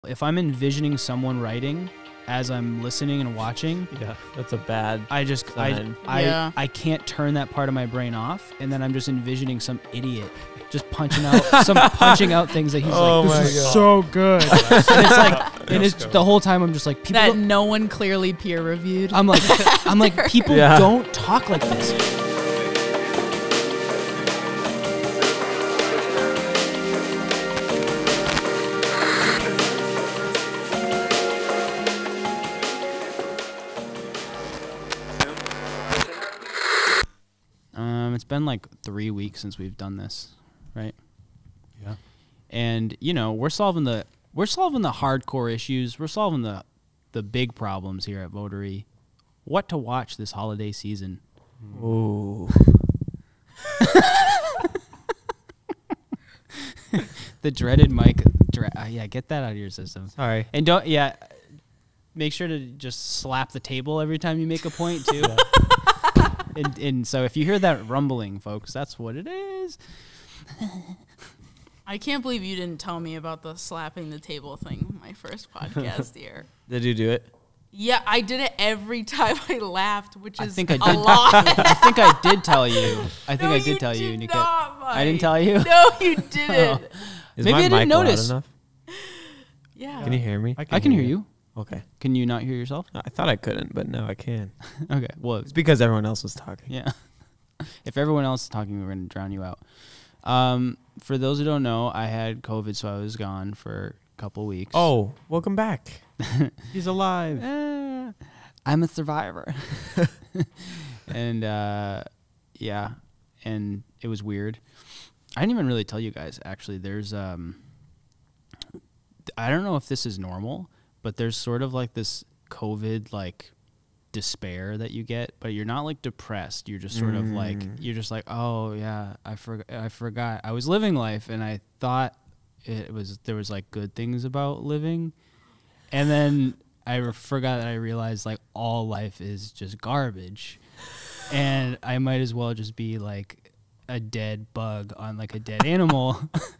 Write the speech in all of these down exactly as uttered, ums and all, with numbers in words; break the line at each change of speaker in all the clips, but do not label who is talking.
If I'm envisioning someone writing as I'm listening and watching,
yeah, that's a bad
I just
sign.
I,
Yeah.
I I can't turn that part of my brain off, and then I'm just envisioning some idiot just punching out some punching out things that he's
Oh
like,
my
this is
God.
so good. And it's like, and it's the whole time I'm just like, people.
That
don't-
no one clearly peer reviewed.
I'm like, I'm like, people
Yeah.
don't talk like this. Um, it's been like three weeks since we've done this, right?
Yeah.
And you know, we're solving the we're solving the hardcore issues. We're solving the the big problems here at Votary. What to watch this holiday season?
Ooh.
The dreaded mic. Dra- uh, yeah, get that out of your system.
Sorry.
And don't yeah. Make sure to just slap the table every time you make a point too. and, and so if you hear that rumbling, folks, that's what it is.
I can't believe you didn't tell me about the slapping the table thing my first podcast here.
Did you do it?
Yeah, I did it every time I laughed, which
I
is
think I
a
did.
lot.
I think I did tell you. I think
No,
I did tell
did
you, Nika.
not,
I didn't
Mike.
tell you.
No, you didn't.
Is
Maybe
my
I didn't
mic loud
notice.
enough?
Yeah.
Can you hear me?
I can hear you.
Okay.
Can you not hear yourself?
I thought I couldn't, but now I can.
Okay. Well,
It's because everyone else was talking.
yeah. If everyone else is talking, we're going to drown you out. Um, for those who don't know, I had COVID, so I was gone for a couple weeks.
Oh, welcome back. He's alive.
Eh, I'm a survivor. And uh, yeah, and it was weird. I didn't even really tell you guys, actually. There's, um, I don't know if this is normal, but there's sort of like this COVID, like, despair that you get, but you're not like depressed. You're just sort of like, you're just like, oh yeah, I forgot, I forgot. I was living life and I thought it was, there was like good things about living. And then I re- forgot that I realized like all life is just garbage. And I might as well just be like a dead bug on like a dead animal.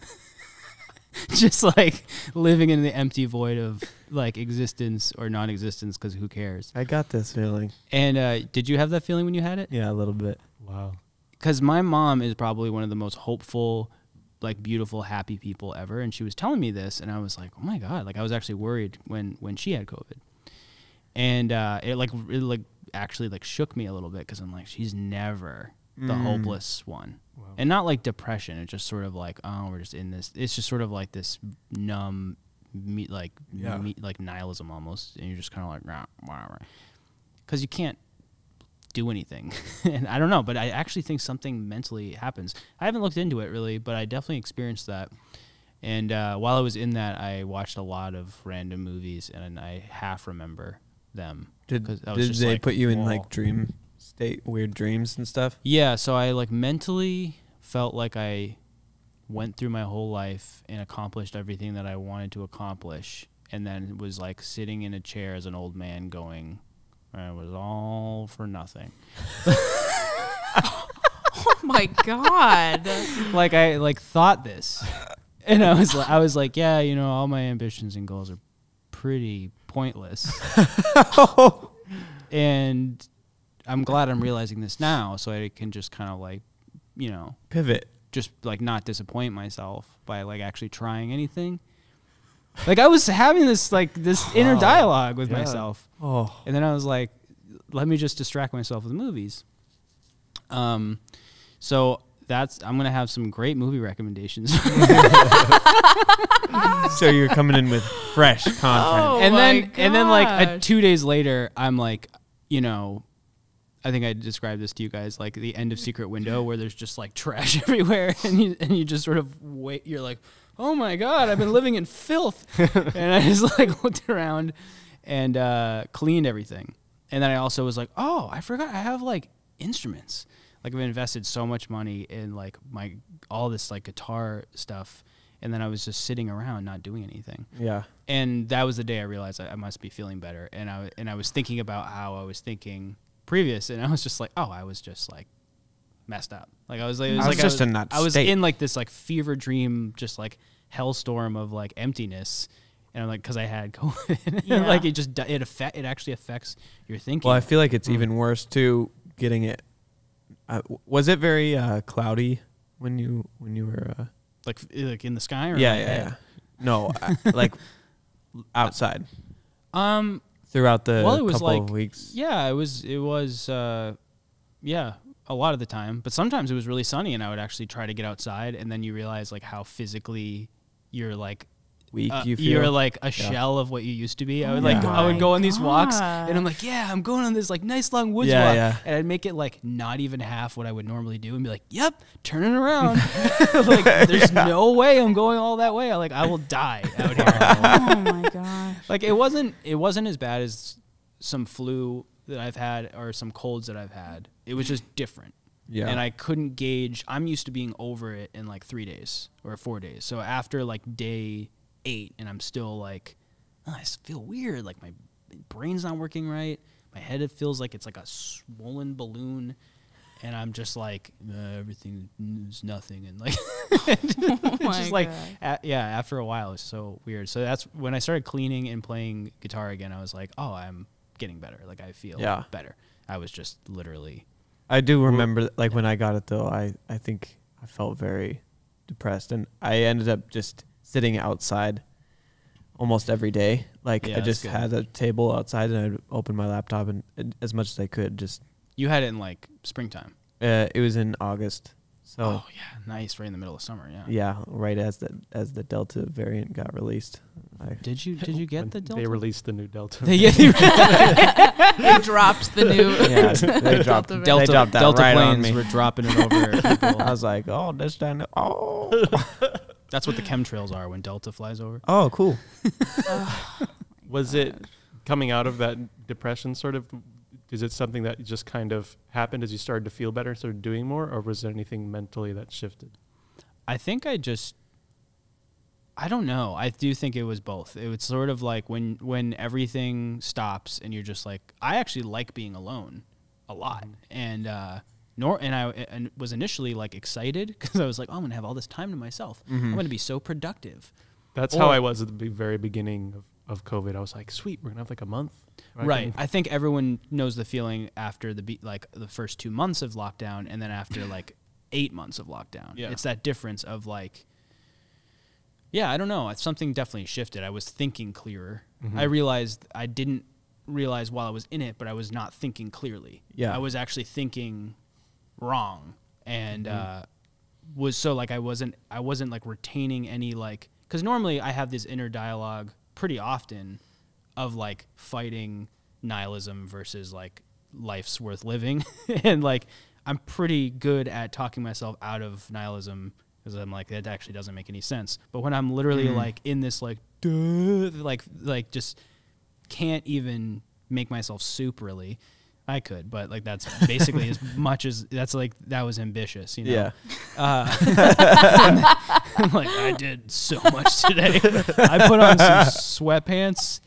Just like living in the empty void of like existence or non-existence, because who cares?
I got this feeling.
And uh, did you have that feeling when you had it?
Yeah, a little bit.
Wow.
Because my mom is probably one of the most hopeful, like beautiful, happy people ever. And she was telling me this, and I was like, oh my God. Like I was actually worried when, when she had COVID. And uh, it like really like actually like shook me a little bit, because I'm like, she's never the
Mm.
hopeless one.
Wow.
And not like depression. It's just sort of like, oh, we're just in this. It's just sort of like this numb, me, like
Yeah.
me, like nihilism almost. And you're just kind of like, rah, rah, rah. Because you can't do anything. And I don't know, but I actually think something mentally happens. I haven't looked into it really, but I definitely experienced that. And uh, while I was in that, I watched a lot of random movies, and I half remember them.
Did,
'Cause I was
did
just
they
like,
put you in
whoa.
like dream state, weird dreams and stuff?
Yeah, so I like mentally felt like I went through my whole life and accomplished everything that I wanted to accomplish, and then was like sitting in a chair as an old man going, it was all for nothing.
Oh my God.
Like I like thought this, and I was like, I was like, yeah, you know, all my ambitions and goals are pretty pointless. And I'm glad I'm realizing this now, so I can just kind of like, you know,
Pivot.
just like not disappoint myself by like actually trying anything. Like I was having this like this inner dialogue with
Yeah.
myself,
Oh.
and then I was like, let me just distract myself with movies. Um, so that's I'm gonna have some great movie recommendations.
So you're coming in with fresh content.
Oh.
and
my
then and then like a,
gosh.
two days later, I'm like, you know, I think I described this to you guys, like the end of Secret Window, where there's just like trash everywhere, and you and you just sort of wait. You're like, oh my God, I've been living in filth, and I just like looked around and uh, cleaned everything, and then I also was like, oh, I forgot I have like instruments. Like I've invested so much money in like my all this like guitar stuff. And then I was just sitting around not doing anything.
Yeah.
And that was the day I realized I, I must be feeling better. And I and I was thinking about how I was thinking previous, and I was just like, oh, I was just like messed up. Like I was like, it was
I was
like
just
I was,
in that
I was
state.
in like this like fever dream, just like hellstorm of like emptiness. And I'm like, because I had COVID.
Yeah.
Like it just, it affect, it actually affects your thinking.
Well, I feel like it's mm. even worse too, getting it. Uh, was it very uh, cloudy when you, when you were... Uh,
like, like in the sky? Or
yeah,
like,
yeah, yeah. No, uh, like outside.
Um,
Throughout the
well, it was
couple
like,
of weeks.
Yeah, it was, it was, uh, yeah, a lot of the time. But sometimes it was really sunny and I would actually try to get outside. And then you realize like how physically you're like,
Weak,
uh,
you feel?
You're like a
yeah.
shell of what you used to be. I would
Oh
like,
yeah.
I would go on these
gosh.
walks and I'm like, yeah, I'm going on this like nice long woods
Yeah,
walk.
yeah.
And I'd make it like not even half what I would normally do and be like, yep, turning around. Like there's
Yeah.
no way I'm going all that way. I like, I will die out here.
Oh my gosh.
Like it wasn't, it wasn't as bad as some flu that I've had or some colds that I've had. It was just different.
Yeah.
And I couldn't gauge. I'm used to being over it in like three days or four days. So after like day eight and I'm still like, oh, I feel weird. Like my brain's not working right. My head, it feels like it's like a swollen balloon. And I'm just like, uh, everything is nothing. And like,
Oh my
just like,
God.
a, yeah, after a while, it's so weird. So that's when I started cleaning and playing guitar again. I was like, oh, I'm getting better. Like I feel
Yeah.
better. I was just literally.
I do remember, like, when I got it, though, I, I think I felt very depressed. And I ended up just sitting outside almost every day. Like,
Yeah,
I
that's
just
good.
had a table outside, and I'd open my laptop, and, and as much as I could, just...
You had it in like springtime.
Uh, it was in August. So,
Oh, yeah. Nice. Right in the middle of summer. Yeah.
yeah, right as the, as the Delta variant got released. I,
Did you Did you get
When
the Delta?
They released the new Delta.
They, yeah,
They dropped the new
Yeah, they dropped
variant.
Delta,
They dropped that
Delta
right on
planes
me.
were dropping it over people.
I was like, oh, this time... Oh.
That's what the chemtrails are when Delta flies over.
Oh, cool.
Was it coming out of that depression sort of? Is it something that just kind of happened as you started to feel better, started doing more, or was there anything mentally that shifted?
I think I just, I don't know. I do think it was both. It was sort of like when when everything stops and you're just like, I actually like being alone a lot, and uh, nor and I and was initially like excited because I was like, oh, I'm gonna have all this time to myself. I'm gonna be so productive.
That's
Or-
how I was at the be- very beginning of, of COVID. I was like, sweet, we're gonna have like a month. I
Right.
can-
I think everyone knows the feeling after the be- like the first two months of lockdown, and then after like eight months of lockdown.
Yeah.
It's that difference of like, yeah, I don't know. It's something definitely shifted. I was thinking clearer.
Mhm.
I realized I didn't realize while I was in it, but I was not thinking clearly.
Yeah.
I was actually thinking wrong, and
Mhm.
uh, was so like I wasn't I wasn't like retaining any like because normally I have this inner dialogue pretty often of like fighting nihilism versus like life's worth living. And like I'm pretty good at talking myself out of nihilism because I'm like that actually doesn't make any sense. But when I'm literally
Mhm.
like in this like duh, like like just can't even make myself soup really. I could, but like that's basically as much as that's like that was ambitious, you know.
Yeah.
Uh, I'm like I did so much today. I put on some sweatpants.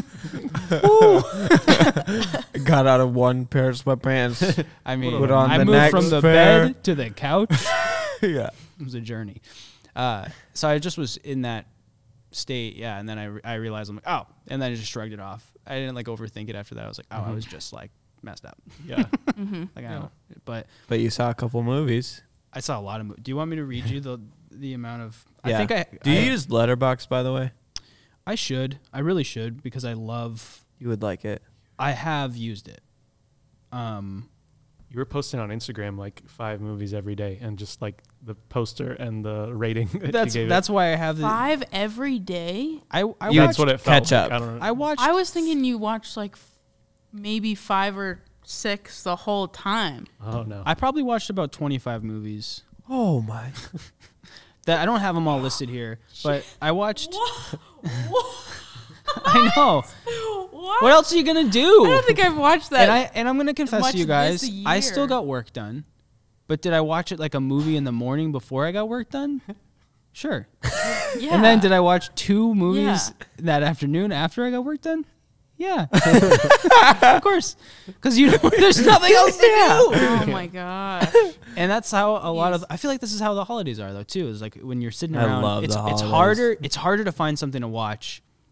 Got out of one pair of sweatpants.
I mean,
Put on
I
the
moved
next
from the
pair.
bed to the couch.
Yeah.
It was a journey. Uh, so I just was in that state, yeah. And then I, re- I realized I'm like, oh, and then I just shrugged it off. I didn't like overthink it after that. I was like, oh, I was just like messed up.
Yeah.
Mm-hmm.
Like I
Yeah.
don't. But
But you saw a couple movies.
I saw a lot of. Mo- Do you want me to read you the the amount of?
Yeah.
I think I.
Do you
I,
use Letterboxd, by the way?
I should. I really should because I love.
You would like it.
I have used it. Um.
You were posting on Instagram like five movies every day, and just like the poster and the rating. That
That's
you gave
that's why I have the.
Five every day?
I I
You-
watched.
That's what it felt
catch
like.
up.
I don't know.
I watched.
I was thinking you watched like f- maybe five or six the whole time.
oh no.
I probably watched about twenty-five movies.
Oh my.
That I don't have them all listed here, but I watched.
What?
I know.
What?
What else are you gonna do?
I don't think I've watched that.
and I and I'm gonna confess
much
to you guys,
this
I still
year.
got work done, but did I watch it like a movie in the morning before I got work done? Sure.
yeah.
And then did I watch two movies
Yeah.
that afternoon after I got work done? Yeah. Of course, because you know there's nothing else to do.
Oh my gosh.
And that's how a lot
Yes.
of I feel like this is how the holidays are though too. Is like when you're sitting
I
around,
love
it's
the
it's
holidays.
harder it's harder to find something to watch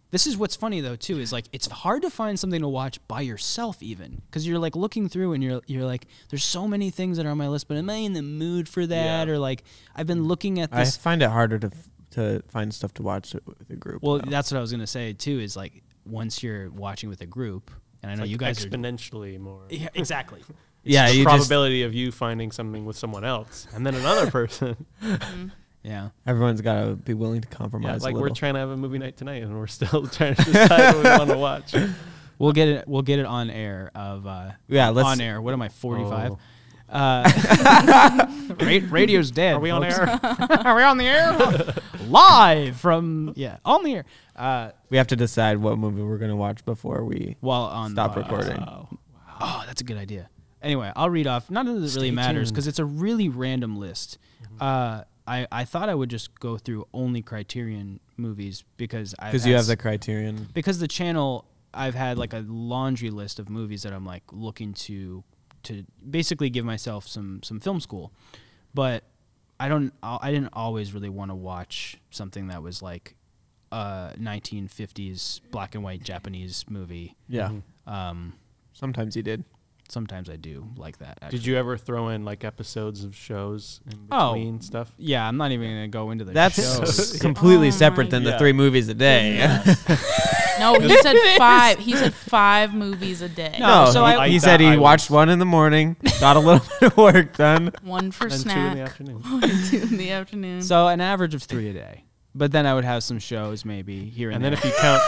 This is what's funny though too is like it's hard to find something to watch by yourself even because you're like looking through and you're you're like there's so many things that are on my list, but am I in the mood for that?
Yeah.
Or like I've been looking at
I
this.
find it harder to f- to find stuff to watch with a group.
Well,
though.
that's what I was gonna say too. Is like once you're watching with a group, and I know
It's
you
like
guys are
exponentially more.
yeah, exactly.
yeah,
the
you just,
probability of you finding something with someone else and then another person.
Yeah.
everyone's got to be willing to
Yeah,
compromise.
like
a
we're
little.
trying to have a movie night tonight, and we're still trying to decide what we want to watch.
We'll get it. We'll get it on air. Of uh,
Yeah, let's-
on air. What am I? Forty-five.
Oh.
Uh, ra- radio's dead.
Are we on
folks.
air?
Are we on the air? Live from yeah, on the air. Uh,
we have to decide what movie we're gonna watch before we
while on
stop
the,
recording.
Wow.
Oh, that's a good idea. Anyway, I'll read off. None of it really
Stay
matters
tuned.
because it's a really random list. Uh, I I thought I would just go through only Criterion movies because I
Because you have the Criterion.
because the channel I've had like a laundry list of movies that I'm like looking to to basically give myself some some film school, but I don't I didn't always really want to watch something that was like a nineteen fifties black and white Japanese movie.
Yeah,
Mhm.
Um,
sometimes you did.
sometimes I do like that. Actually.
Did you ever throw in like episodes of shows in
Oh.
between stuff?
Yeah, I'm not even gonna go into the
That's
shows.
completely
Oh
separate
my
than the
Yeah.
three movies a day.
No, he said five. He said five movies a day.
No,
no,
so
he,
I-
he
I-
said he
I
watched
was-
one in the morning, got a little bit of work done.
One for
And two in
snack.
the afternoon.
One, two in the afternoon.
So an average of three a day. But then I would have some shows maybe here and,
And then
there.
if you count,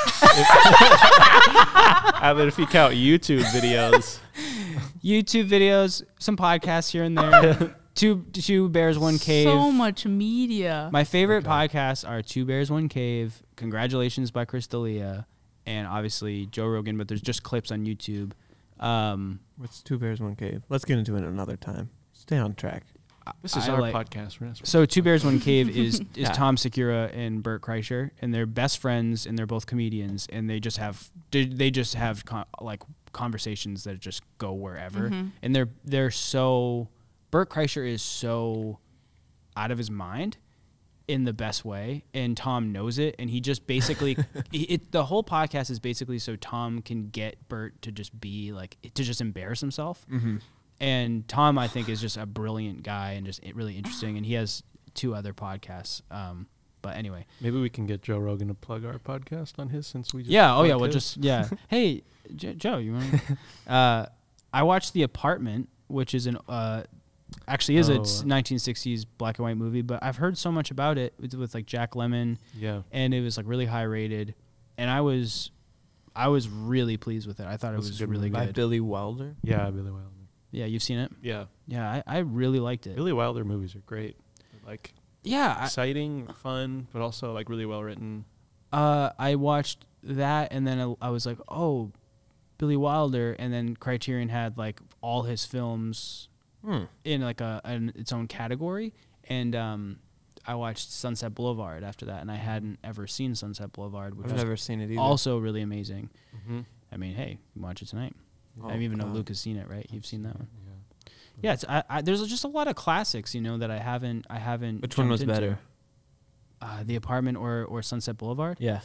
and then if you count YouTube videos,
YouTube videos, some podcasts here and there. two two bears, one cave.
So much media.
My favorite
Okay.
podcasts are Two Bears, One Cave, Congratulations by Chris D'Elia, and obviously Joe Rogan, but there's just clips on YouTube. Um,
What's Two Bears, One Cave? Let's get into it another time. Stay on track.
this is
I
our
like-
podcast. We're not supposed
So
to
Two
talk
Bears,
about
One Cave is is
Yeah.
Tom Segura and Bert Kreischer, and they're best friends, and they're both comedians, and they just have they, they just have con- like conversations that just go wherever,
Mhm.
and they're they're so Bert Kreischer is so out of his mind in the best way, and Tom knows it, and he just basically it, it the whole podcast is basically so Tom can get Bert to just be like to just embarrass himself.
Mm-hmm.
And Tom, I think, is just a brilliant guy and just really interesting. And he has two other podcasts. Um, but anyway,
Maybe we can get Joe Rogan to plug our podcast on his since we just
yeah. Oh yeah.
plugged
Well,
his.
just yeah. Hey, J- Joe, you want? uh, I watched The Apartment, which is an uh, actually is
Oh,
a
uh,
nineteen sixties black and white movie, but I've heard so much about it with, with like Jack Lemmon,
yeah.
and it was like really high rated, and I was, I was really pleased with it. I thought it
That's a
was
good
really
movie.
By
good.
Billy Wilder.
Yeah, Billy Wilder.
Yeah, you've seen it.
Yeah,
Yeah, I, I really liked it.
Billy Wilder movies are great. They're, like
Yeah, I,
exciting, fun, but also like really well written.
Uh, I watched that, and then I, I was like, "Oh, Billy Wilder," and then Criterion had like all his films
Hmm.
in like a an, its own category, and um, I watched Sunset Boulevard after that, and I hadn't ever seen Sunset Boulevard, which
I've
was
never seen it either.
also really amazing.
Mm-hmm.
I mean, hey, you watch it tonight.
Oh,
I even know
God.
Luke has seen it, right? You've seen that one.
Yeah.
Yeah, it's, I, I, there's just a lot of classics, you know, that I haven't I haven't.
Which one
jumped
was
into.
better?
Uh, The Apartment or or Sunset Boulevard?
Yeah.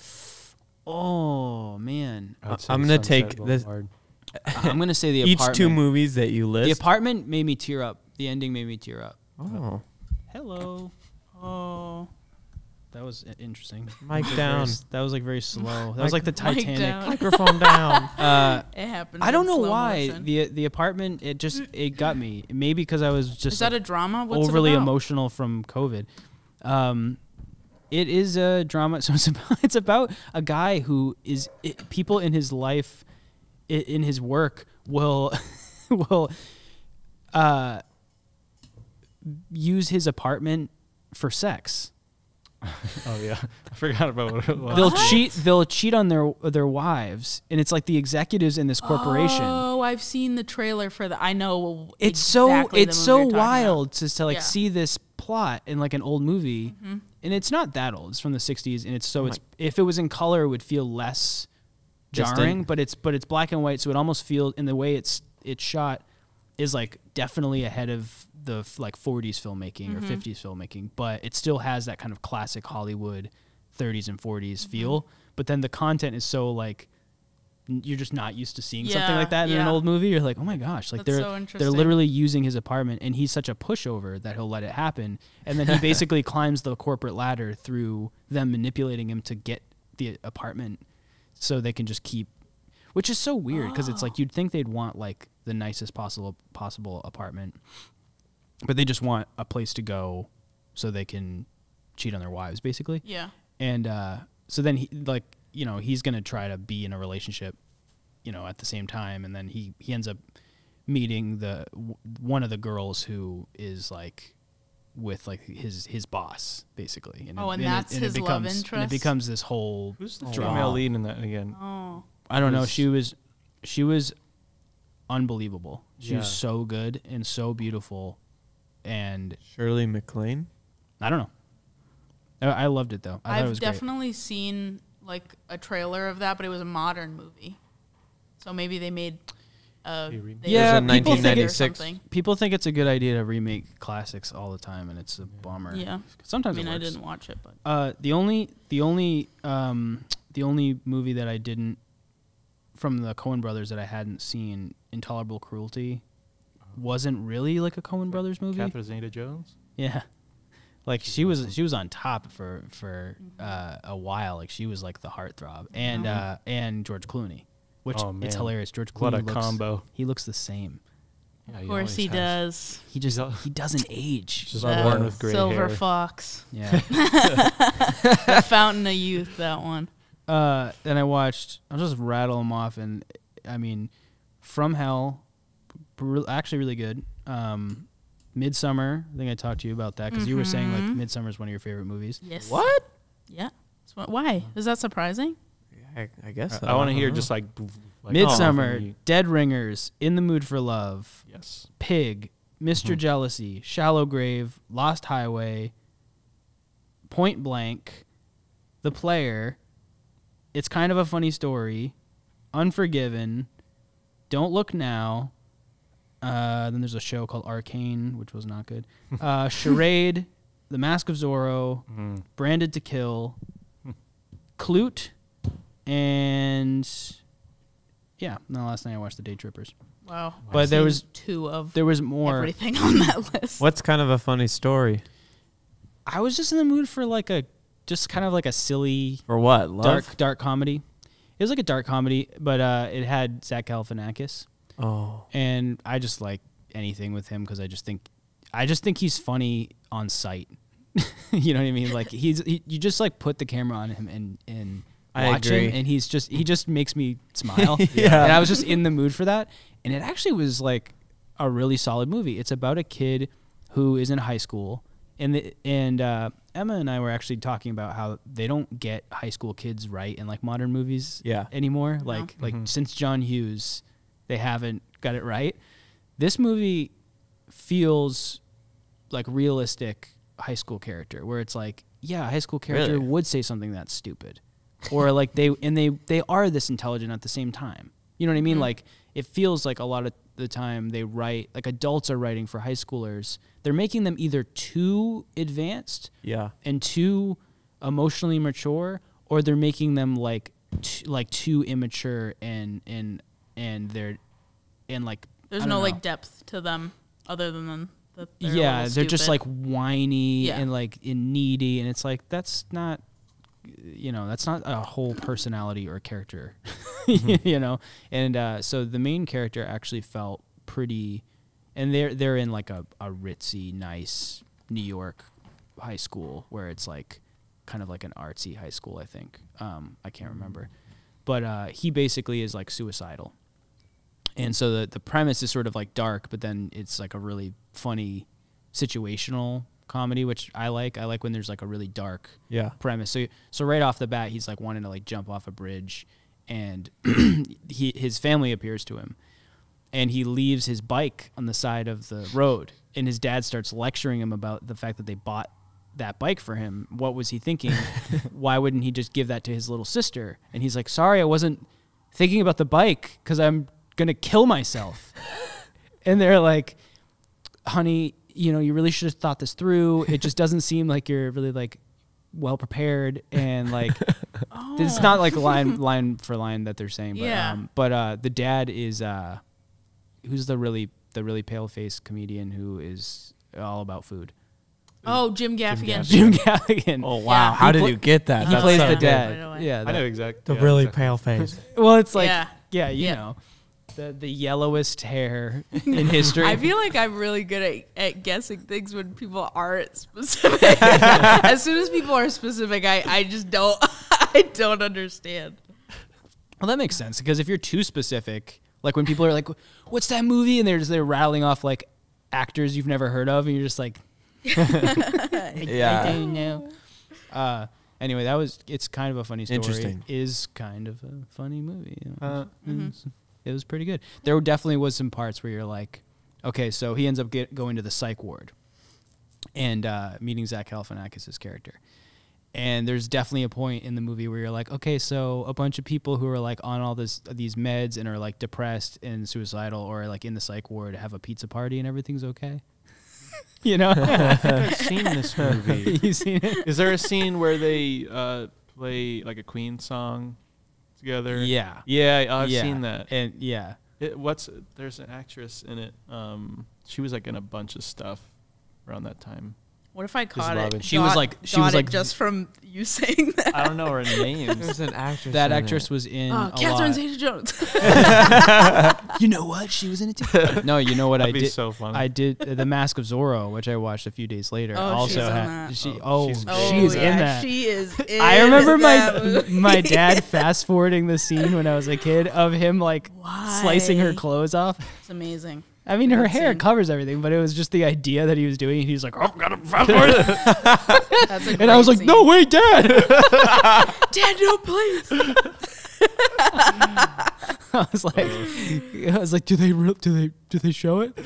Oh man,
I would
Uh,
say
I'm gonna
Sunset
take this-
Boulevard.
I'm gonna say The
Each
Apartment.
two movies that you
The
list.
Apartment made me tear up. The ending made me tear up.
Oh,
Hello. Oh, that was i- interesting.
mic
Very
down.
s- That was like very slow. That
Mic-
was like the
Mic
Titanic.
down.
Microphone down.
Uh,
It happened.
I don't
in
know
slow
why
motion.
the the apartment. It just it got me. Maybe because I was just
Is that
like,
a drama? What's
overly
it about?
emotional from COVID. Um, it is a drama. So it's about, it's about a guy who is it, people in his life, i- in his work will will uh, use his apartment for sex.
Oh yeah, I forgot about what it was.
They'll cheat. They'll cheat on their their wives, and it's like the executives in this corporation.
Oh, I've seen the trailer for that. I know.
It's so
exactly the
it's
movie
so
you're talking
wild to, to like
Yeah.
see this plot in like an old movie,
Mm-hmm.
and it's not that old. It's from the sixties, and it's so it's if it was in color, it would feel less
Distant.
jarring. But it's but it's black and white, so it almost feels in the way it's it's shot is like definitely ahead of the f- like forties filmmaking
Mm-hmm.
or fifties filmmaking, but it still has that kind of classic Hollywood thirties and forties
Mm-hmm.
feel. but then the content is so like n- you're just not used to seeing something
Yeah,
like that in an
yeah.
old movie. You're like, oh my gosh, like
That's
they're
so
they're
interesting.
literally using his apartment, and he's such a pushover that he'll let it happen, and then he basically climbs the corporate ladder through them manipulating him to get the apartment, so they can just keep, which is so weird because it's like you'd think they'd want like the nicest possible possible apartment, but they just want a place to go so they can cheat on their wives, basically.
Yeah.
And uh, so then he like you know he's gonna try to be in a relationship, you know, at the same time, and then he he ends up meeting the w- one of the girls who is like with like his his boss, basically. And
Oh,
it,
and
it-
that's
it
his
becomes,
love
And it
interest?
becomes this whole
Who's the
drama.
female lead in that again?
Oh.
I don't know.
was-
She was she was unbelievable. She
Yeah.
was so good and so beautiful, and
Shirley MacLaine.
I don't know. I, I loved it though. I thought it
I've
was great.
definitely seen like a trailer of that, but it was a modern movie. So maybe they made uh
A remake?
they
Yeah,
made
people
it
think
or
it's-
something.
People think it's a good idea to remake classics all the time, and it's a bummer.
Yeah. I
Sometimes
mean,
it
I
works.
didn't watch it, but
Uh, the only the only um the only movie that I didn't from the Coen brothers that I hadn't seen, Intolerable Cruelty, wasn't really like a Coen brothers movie.
Catherine Zeta-Jones?
Yeah, like she was she was on top for for uh, a while. Like she was like the heartthrob, and uh, and George Clooney, which
Oh,
it's
man.
hilarious. George Clooney
What a
looks,
combo.
He looks the same.
Yeah,
of course he does.
He just
He's al-
he doesn't age.
Just
The
born with gray
Silver
hair.
Fox,
Yeah.
the Fountain of Youth. That one.
Uh, then I watched. I'll just rattle them off, and I mean, From Hell, br- actually really good. Um, Midsummer. I think I talked to you about that because you were saying like
Mhm.
Midsummer is one of your favorite movies.
Yes.
What?
Yeah. That's what- Why is that surprising?
I, I guess.
I, want to
don't
hear
know.
just like, b- like
Midsummer,
oh, you-
Dead Ringers, In the Mood for Love,
yes.
Pig, Mister
Mhm.
Jealousy, Shallow Grave, Lost Highway, Point Blank, The Player, It's Kind of a Funny Story, Unforgiven, Don't Look Now. Uh, then there's a show called Arcane, which was not good. Uh, Charade, The Mask of Zorro,
Mm.
Branded to Kill, Clute, and yeah. No, last night I watched The Day Trippers.
Wow.
But
I've
there
seen
was-
two of
There was more.
everything on that list.
What's kind of a funny story?
I was just in the mood for like a, just kind of like a silly,
For what? Love?
dark, dark comedy. It was like a dark comedy, but uh, it had Zach Galifianakis,
Oh.
and I just like anything with him because I just think, I just think he's funny on sight. You know what I mean? Like he's, he, you just like put the camera on him and and
I
watch
agree.
him, and he's just he just makes me smile.
Yeah.
And I was just in the mood for that, and it actually was like a really solid movie. It's about a kid who is in high school, and the, and uh, Emma and I were actually talking about how they don't get high school kids right in like modern movies
Yeah.
anymore. Like like
Mhm.
since John Hughes, they haven't got it right. This movie feels like realistic high school character, where it's like, yeah, a high school character
Really?
would say something that's stupid, or like they and they they are this intelligent at the same time. You know what I mean?
Mhm.
Like it feels like a lot of the time they write, like adults are writing for high schoolers. They're making them either too advanced
Yeah.
and too emotionally mature, or they're making them like t- like too immature and and and they're and like
There's
I
no
don't
like
know.
depth to them other than them. That they're a
yeah,
little
they're just like
stupid.
whiny
Yeah.
and like and needy, and it's like that's not, you know, that's not a whole personality or character, you know. And uh, so the main character actually felt pretty, and they're they're in like a, a ritzy, nice New York high school where it's like kind of like an artsy high school, I think. Um, I can't remember, but uh, he basically is like suicidal. And so the the premise is sort of like dark, but then it's like a really funny situational comedy, which I like. I like when there's like a really dark
Yeah.
premise. So so right off the bat, he's like wanting to like jump off a bridge, and he his family appears to him, and he leaves his bike on the side of the road, and his dad starts lecturing him about the fact that they bought that bike for him. What was he thinking? Why wouldn't he just give that to his little sister? And he's like, sorry, I wasn't thinking about the bike because I'm gonna kill myself. And they're like, honey, you know, you really should have thought this through. It just doesn't seem like you're really like well prepared, and like
Oh.
It's not like line line for line that they're saying, but
Yeah.
um, but uh, the dad is uh, who's the really the really pale faced comedian who is all about food.
Oh, Jim Gaffigan.
Gaffigan.
Jim Gaffigan.
Oh wow!
Yeah.
How
He
did
pla-
you get that?
He
That's
plays
so
the
good.
dad.
Right away.
Yeah,
I
that-
know exactly.
The
yeah,
really
exactly.
pale face.
Well, it's like
Yeah.
yeah, you
Yeah.
know, the the yellowest hair in history.
I feel like I'm really good at, at guessing things when people aren't specific. As soon as people are specific, I, I just don't I don't understand.
Well, that makes sense because if you're too specific, like when people are like, "What's that movie?" and they're just they're rattling off like actors you've never heard of, and you're just like, I,
Yeah.
I don't know. Uh, anyway, that was it's kind of a funny story.
Interesting.
Is kind of a funny movie. You know?
Uh,
Mm-hmm.
It was- It was pretty good. There definitely was some parts where you're like, okay, so he ends up get, going to the psych ward and uh, meeting Zach Galifianakis' character. And there's definitely a point in the movie where you're like, okay, so a bunch of people who are like on all this these meds and are like depressed and suicidal or like in the psych ward have a pizza party and everything's okay. You know?
I think I've seen this movie.
You seen it?
Is there a scene where they uh, play like a Queen song together?
Yeah.
Yeah, I've
Yeah.
seen that.
And yeah.
It, what's there's an actress in it. Um, she was like in a bunch of stuff around that time.
What if I caught
Robin.
it?
She was
got-
like- she
got
was
it
like-
just from you saying that.
I don't know her name.
There's an actress.
That
in
actress
it.
was in
Oh,
a
Catherine
lot.
Zeta-Jones.
You know what? She was in it too. No, you know what I
That'd be
did?
so funny.
I did uh, The Mask of Zorro, which I watched a few days later.
Oh,
also
she's in
had
that.
she.
Oh,
Oh,
she's
Oh,
she is
yeah,
in that.
She is in
I remember my
that movie.
my dad fast forwarding the scene when I was a kid of him like
Why?
slicing her clothes off.
It's amazing.
I mean, her
Good
hair
scene.
covers everything, but it was just the idea that he was doing. He was like, "Oh, gotta fast forward,"
That's a
and I was like,
great
"No, wait, Dad!"
Dad, no, please.
I was like, I was like, "Do they re- do they do they show it?"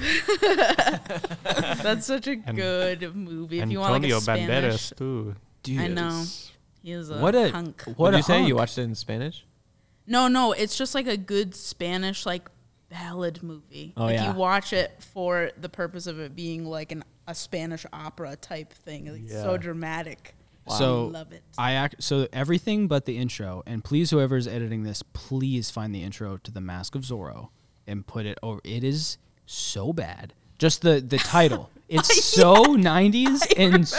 That's such a
And-
good movie. If you want
Antonio
like a Spanish,
Banderas too.
Dude,
I know.
It's-
he is a
What a
hunk.
what
What
a
did you say? You
hunk.
watched it in Spanish?
No, no, it's just like a good Spanish like ballad movie.
Oh,
like
yeah.
you watch it for the purpose of it being like an a Spanish opera type thing. Like, it's so
Yeah.
dramatic.
So
love it.
I act so everything but the intro. And please, whoever's editing this, please find the intro to The Mask of Zorro and put it over. It is so bad. Just the the title. It's so nineties and
remember.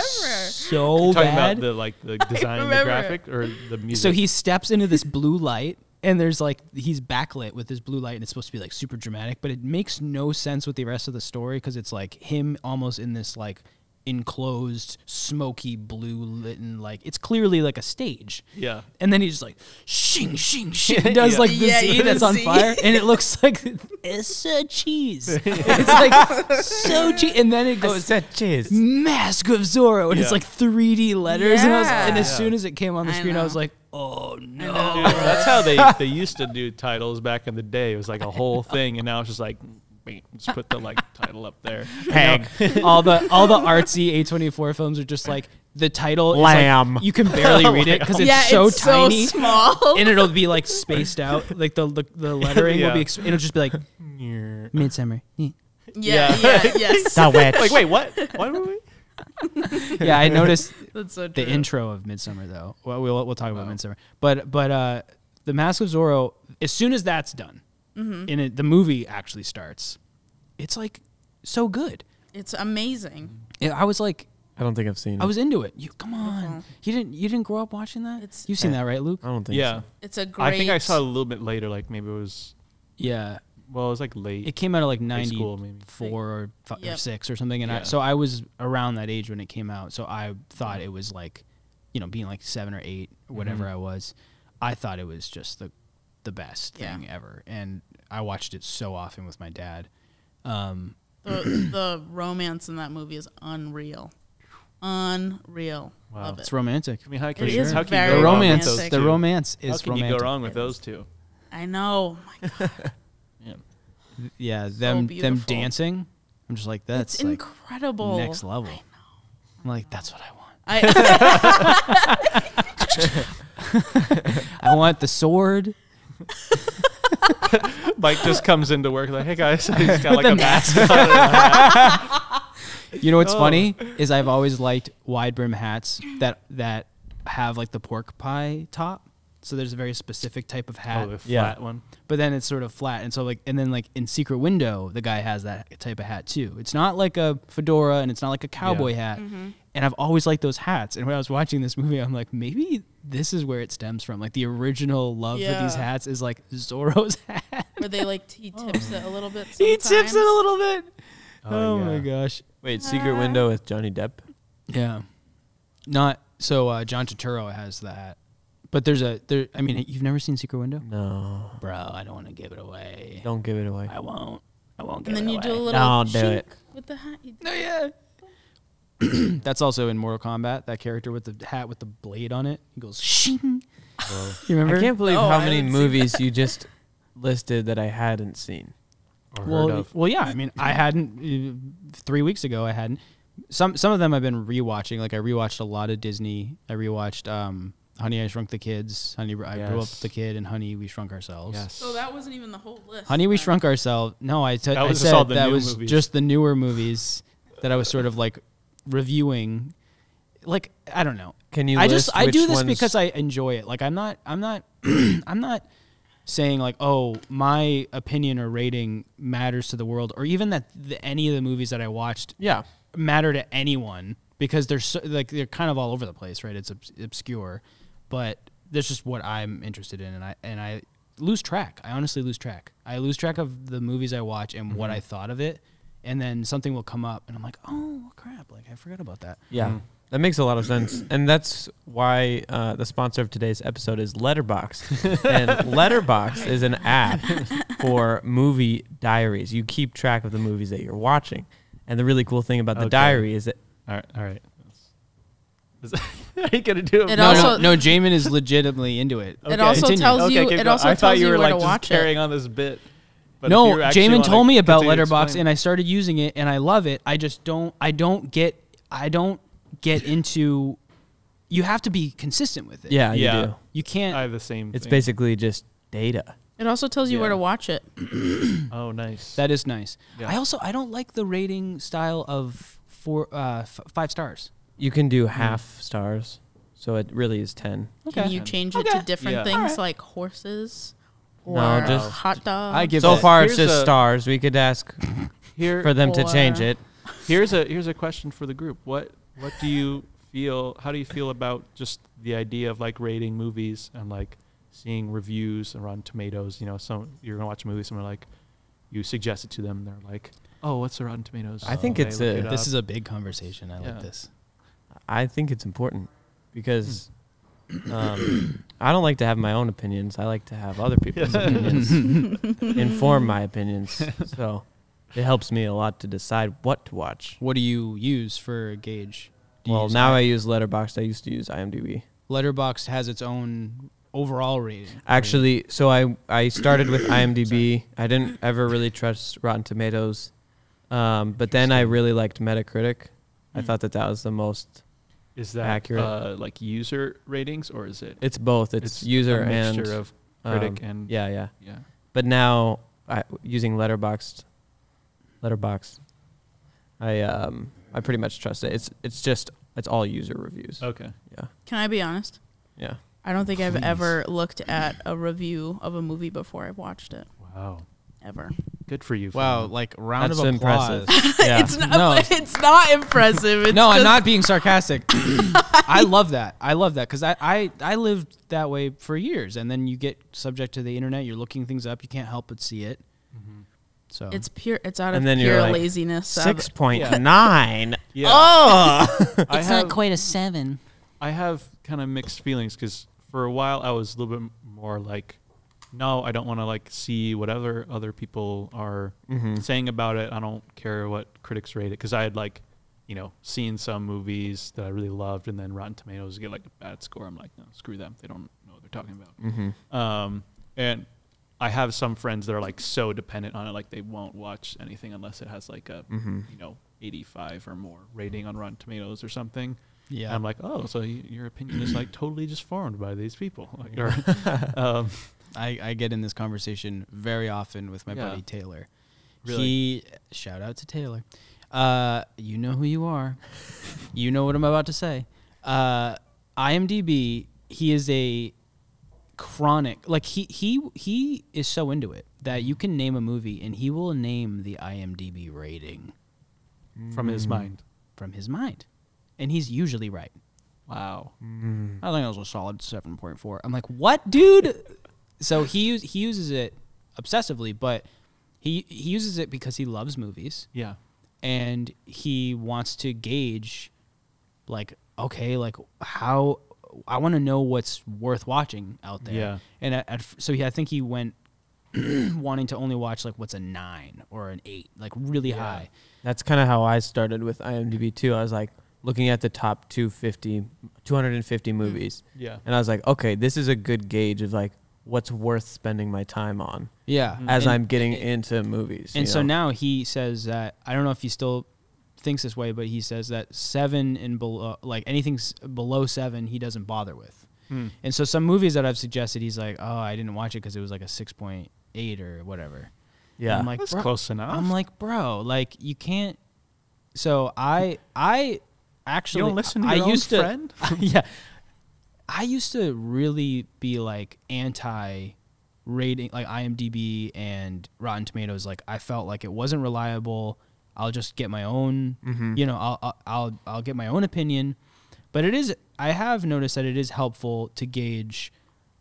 so
talking
bad.
about the like the design, the
remember.
graphic, or the music.
So he steps into this blue light, and there's like he's backlit with this blue light, and it's supposed to be like super dramatic, but it makes no sense with the rest of the story because it's like him almost in this like enclosed, smoky blue litten like it's clearly like a stage.
yeah.
And then he's just like shing shing shing. He does
Yeah.
like the
Yeah,
Z
the
that's on
Z.
fire, and it looks like it's a cheese. It's like so cheese, and then it goes
said cheese.
Mask of Zorro, and it's
Yeah.
like three D letters, and, I was, and as
Yeah.
soon as it came on the
I
screen, I,
know.
was like, oh no.
know.
Dude, that's how they they used to do titles back in the day. It was like a whole thing, and now it's just like, wait, just put the like title up there.
Hang. all the all the artsy A twenty-four films are just like the title is like,
Lamb.
you can barely read it because it's
yeah,
so
it's
tiny.
so small.
And it'll be like spaced out, like the the, the lettering will
Yeah.
be. Ex- it'll just be like Midsummer. Yeah,
yeah,
Yeah.
yeah, yes.
The witch.
Like, wait, what? What were we?
yeah. I noticed
That's so
the
true.
intro of Midsummer though. Well, we'll we'll talk about
Wow.
Midsummer, but but uh, the Mask of Zorro. As soon as that's done,
Mm-hmm.
and it, the movie actually starts, it's like so good.
It's amazing.
Yeah, I was like,
I don't think I've seen it.
I was into it. You come on,
Beautiful.
you didn't you didn't grow up watching that?
It's-
You've seen
Yeah.
that, right, Luke?
I don't think
Yeah.
so.
It's a great.
I think I saw it a little bit later. Like maybe it was.
Yeah,
Well, it was like late.
it came out at like
High school, maybe.
ninety-four or, fi- or
Yep.
six or something, and I,
Yeah.
so I was around that age when it came out. So I thought it was like, you know, being like seven or eight, or whatever
Mhm.
I was, I thought it was just the the best
Yeah.
thing ever, and I watched it so often with my dad. Um,
the, the romance in that movie is unreal. Unreal.
Wow.
Love it.
it's romantic.
I mean, how can,
It
you,
is
how can
very
you
The
go wrong with
romance,
those
romantic.
the
two?
romance
How
is
can
romantic.
you go wrong with
It
those
is.
two?
I know. My God.
Yeah.
Yeah, them them
beautiful.
dancing. I'm just like that's
it's
like
incredible.
next level. I'm like that's what I want.
I,
I want the sword.
Mike just comes into work like, hey guys, he's got like
the
a mask on.
You know what's
Oh.
funny is I've always liked wide brim hats that that have like the pork pie top. So there's a very specific type of hat.
Oh, the
Yeah.
flat one.
But then it's sort of flat, and so like, and then like in Secret Window, the guy has that type of hat too. It's not like a fedora, and it's not like a cowboy hat.
Mm-hmm.
And I've always liked those hats. And when I was watching this movie, I'm like, maybe this is where it stems from. Like the original love for these
Yeah.
hats is like Zorro's hat.
Where they like he tips it a little bit.
He tips
sometimes.
it a little bit.
Oh,
Oh,
yeah.
my gosh.
Wait, Secret Window with Johnny Depp?
Yeah. Not so. Uh, John Turturro has the hat, but there's a there. I mean, you've never seen Secret Window,
No.
bro? I don't want to give it away.
Don't give it away.
I won't. I won't.
And
Give
then
it
you
away.
do a little
Don't do
shink
it.
with the hat. You
No, yeah. That's also in Mortal Kombat. That character with the hat with the blade on it. He goes shing.
Well,
You remember?
I can't believe
No,
how
I
many
haven't seen
movies you just listed that I hadn't seen.
or
Well,
heard of.
well, yeah. I mean, I hadn't uh, three weeks ago. I hadn't. Some some of them I've been rewatching. Like I rewatched a lot of Disney. I rewatched um, Honey, I Shrunk the Kids. Honey, I Grew Up
Yes.
with the Kid, and Honey, We Shrunk Ourselves.
Yes.
So that wasn't even the whole list.
Honey, We
then.
Shrunk Ourselves. No, I, t-
That
I
was just
said
all the
that
new
was
movies.
just the newer movies that I was sort of like reviewing. Like I don't know.
Can you
I
list
just I
which
do this
ones-
because I enjoy it. Like I'm not I'm not I'm not saying like, oh, my opinion or rating matters to the world, or even that the, any of the movies that I watched
Yeah.
matter to anyone, because they're so, like they're kind of all over the place, right? It's obs- obscure, but that's just what I'm interested in, and I and I lose track. I honestly lose track. I lose track of the movies I watch and what I thought of it, and then something will come up, and I'm like, oh crap, like I forgot about that.
Yeah.
Mhm.
That makes a lot of sense. And that's why uh, the sponsor of today's episode is Letterboxd. And Letterboxd is an app for movie diaries. You keep track of the movies that you're watching. And the really cool thing about the
Okay.
diary is that
All right. All right. Is that, are you gonna do it?
It
No,
also-
no, no. Jamin is legitimately into it.
It
Okay.
also
Continue.
tells
Okay,
you.
keep
It
going.
also
I
tells
thought you
you
were
where
like
to
just
watch
carrying
it.
on this bit. But if
No,
you actually
Jamin
wanna
told me about
continue to
Letterboxd,
explain-
and I started using it, and I love it. I just don't. I don't get. I don't get into. You have to be consistent with it.
yeah,
Yeah.
you do.
You can't.
I have the same.
It's
thing.
basically just data.
It also tells you where
Yeah.
to watch it.
Oh, nice.
that is nice.
Yeah.
I also I don't like the rating style of four uh, f- five stars.
You can do half stars. So it really is ten.
Okay.
Can you change it
Okay.
to different
Yeah.
things
Alright.
like horses or
No, just-
hot dogs?
I give
So
it-
far
Here's
it's just
a-
stars. We could ask
Here,
for them to change
Or-
it.
here's a here's a question for the group. What what do you feel? How do you feel about just the idea of like rating movies and like seeing reviews and Rotten Tomatoes? You know, some you're gonna watch a movie, someone like you suggest it to them, they're like, "Oh, what's the Rotten Tomatoes?"
I think
Okay,
it's
look
a-
it
This
up.
is a big conversation. I
Yeah.
like this.
I think it's important because um, I don't like to have my own opinions. I like to have other people's opinions inform my opinions. So it helps me a lot to decide what to watch.
What do you use for a gauge? Do you
Well,
use
now
I-
I use Letterboxd. I used to use IMDb.
Letterboxd has its own overall rating.
Actually, so I I started with IMDb. I didn't ever really trust Rotten Tomatoes, um, but then I really liked Metacritic. I
Mm.
thought that that was the most.
Is that
accurate.
Uh, like user ratings or is it?
It's both. It's, user
a
and
mixture of critic
um,
and
yeah, yeah.
yeah.
But now I, using Letterboxd, Letterboxd, I um I pretty much trust it. It's it's just it's all user reviews.
Okay.
Yeah,
Can I be honest?
yeah.
I don't think I've
Please.
ever looked at a review of a movie before I've watched it.
Wow.
Ever.
Good for you.
Wow,
Falin.
like round
That's
of applause.
impressive. Yeah.
It's not.
No.
It's not impressive. It's
no, I'm
just-
not being sarcastic. I love that. I love that because I, I, I lived that way for years, and then you get subject to the internet. You're looking things up. You can't help but see it.
Mhm.
So
It's pure. It's out
And
of
then you're
pure
like,
laziness. of-
Six point nine.
Yeah.
Oh,
I have
quite a seven.
I have kind of mixed feelings because for a while I was a little bit more like, no, I don't want to like see whatever other people are
mm-hmm.
saying about it. I don't care what critics rate it because I had like, you know, seen some movies that I really loved and then Rotten Tomatoes get like a bad score. I'm like, no, screw them. They don't know what they're talking about.
Mm-hmm.
Um, and I have some friends that are like so dependent on it, like they won't watch anything unless it has like a,
Mm-hmm.
you know, eighty-five or more rating on Rotten Tomatoes or something.
Yeah.
And I'm like, oh, so y- your opinion is like totally just formed by these people. Like, or, um,
I, I get in this conversation very often with my
Yeah.
buddy Taylor.
Really?
He shout out to Taylor. Uh, you know who you are. You know what I'm about to say. Uh, IMDb, he is a chronic, like he he he is so into it that you can name a movie and he will name the IMDb rating
From his mind.
from his mind, and he's usually right.
Wow.
Mm.
I think it was a solid seven point four. I'm like, what, dude? So he use, he uses it obsessively, but he he uses it because he loves movies
Yeah.
and he wants to gauge, like, okay, like how I want to know what's worth watching out there.
Yeah.
And at, at, so he, I think he went wanting to only watch like what's a nine or an eight, like really
Yeah.
high.
That's kind of how I started with IMDb too. I was like looking at the top two hundred fifty, two hundred fifty movies,
Yeah.
and I was like, okay, this is a good gauge of like what's worth spending my time on
Yeah.
as
And-
I'm getting into movies.
And
you
so
know?
now he says that, I don't know if he still thinks this way, but he says that seven and below, like anything s- below seven, he doesn't bother with.
Hmm.
And so some movies that I've suggested, he's like, oh, I didn't watch it because it was like a six point eight or whatever.
yeah,
I'm like,
That's
bro,
close enough.
I'm like, bro, like you can't. So I, I actually,
you don't listen to
I
your own
used to,
friend?
yeah, I used to really be like anti rating, like IMDb and Rotten Tomatoes. Like I felt like it wasn't reliable. I'll just get my own,
Mhm.
you know, I'll, I'll I'll I'll get my own opinion. But it is, I have noticed that it is helpful to gauge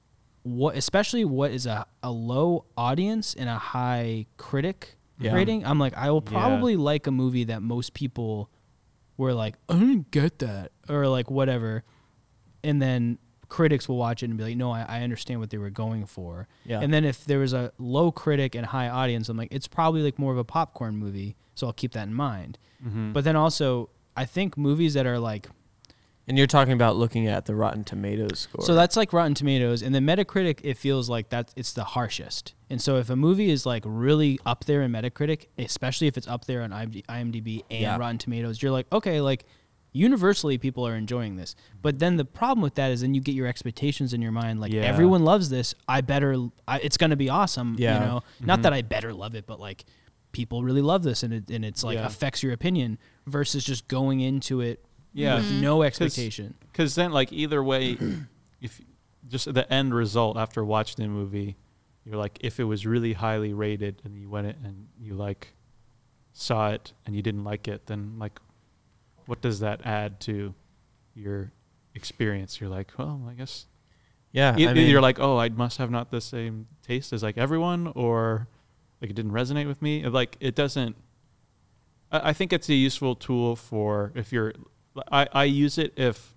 what, especially what is a, a low audience and a high critic
Yeah.
rating. I'm like, I will
Yeah.
probably like a movie that most people were like, I didn't get that, or like whatever. And then critics will watch it and be like, no, I, I understand what they were going for.
yeah,
And then if there was a low critic and high audience, I'm like, it's probably like more of a popcorn movie. So I'll keep that in mind.
Mhm.
But then also, I think movies that are like,
and you're talking about looking at the Rotten Tomatoes score.
so that's like Rotten Tomatoes, and then Metacritic, it feels like that it's the harshest. And so if a movie is like really up there in Metacritic, especially if it's up there on IMDb and
Yeah.
Rotten Tomatoes, you're like, okay, like universally people are enjoying this. But then the problem with that is then you get your expectations in your mind, like
Yeah.
everyone loves this, I better, I, it's going to be awesome.
Yeah.
You know, not
Mhm.
that I better love it, but like people really love this, and it and it's like
Yeah.
affects your opinion versus just going into it
Yeah.
with no expectation.
Because then, like, either way, if just the end result after watching the movie, you're like, if it was really highly rated and you went it and you like saw it and you didn't like it, then like, what does that add to your experience? You're like, well, I guess
yeah,
e-
I mean,
you're like, oh, I must have not the same taste as like everyone, or like it didn't resonate with me. Like it doesn't. I, I think it's a useful tool for if you're. I, I use it if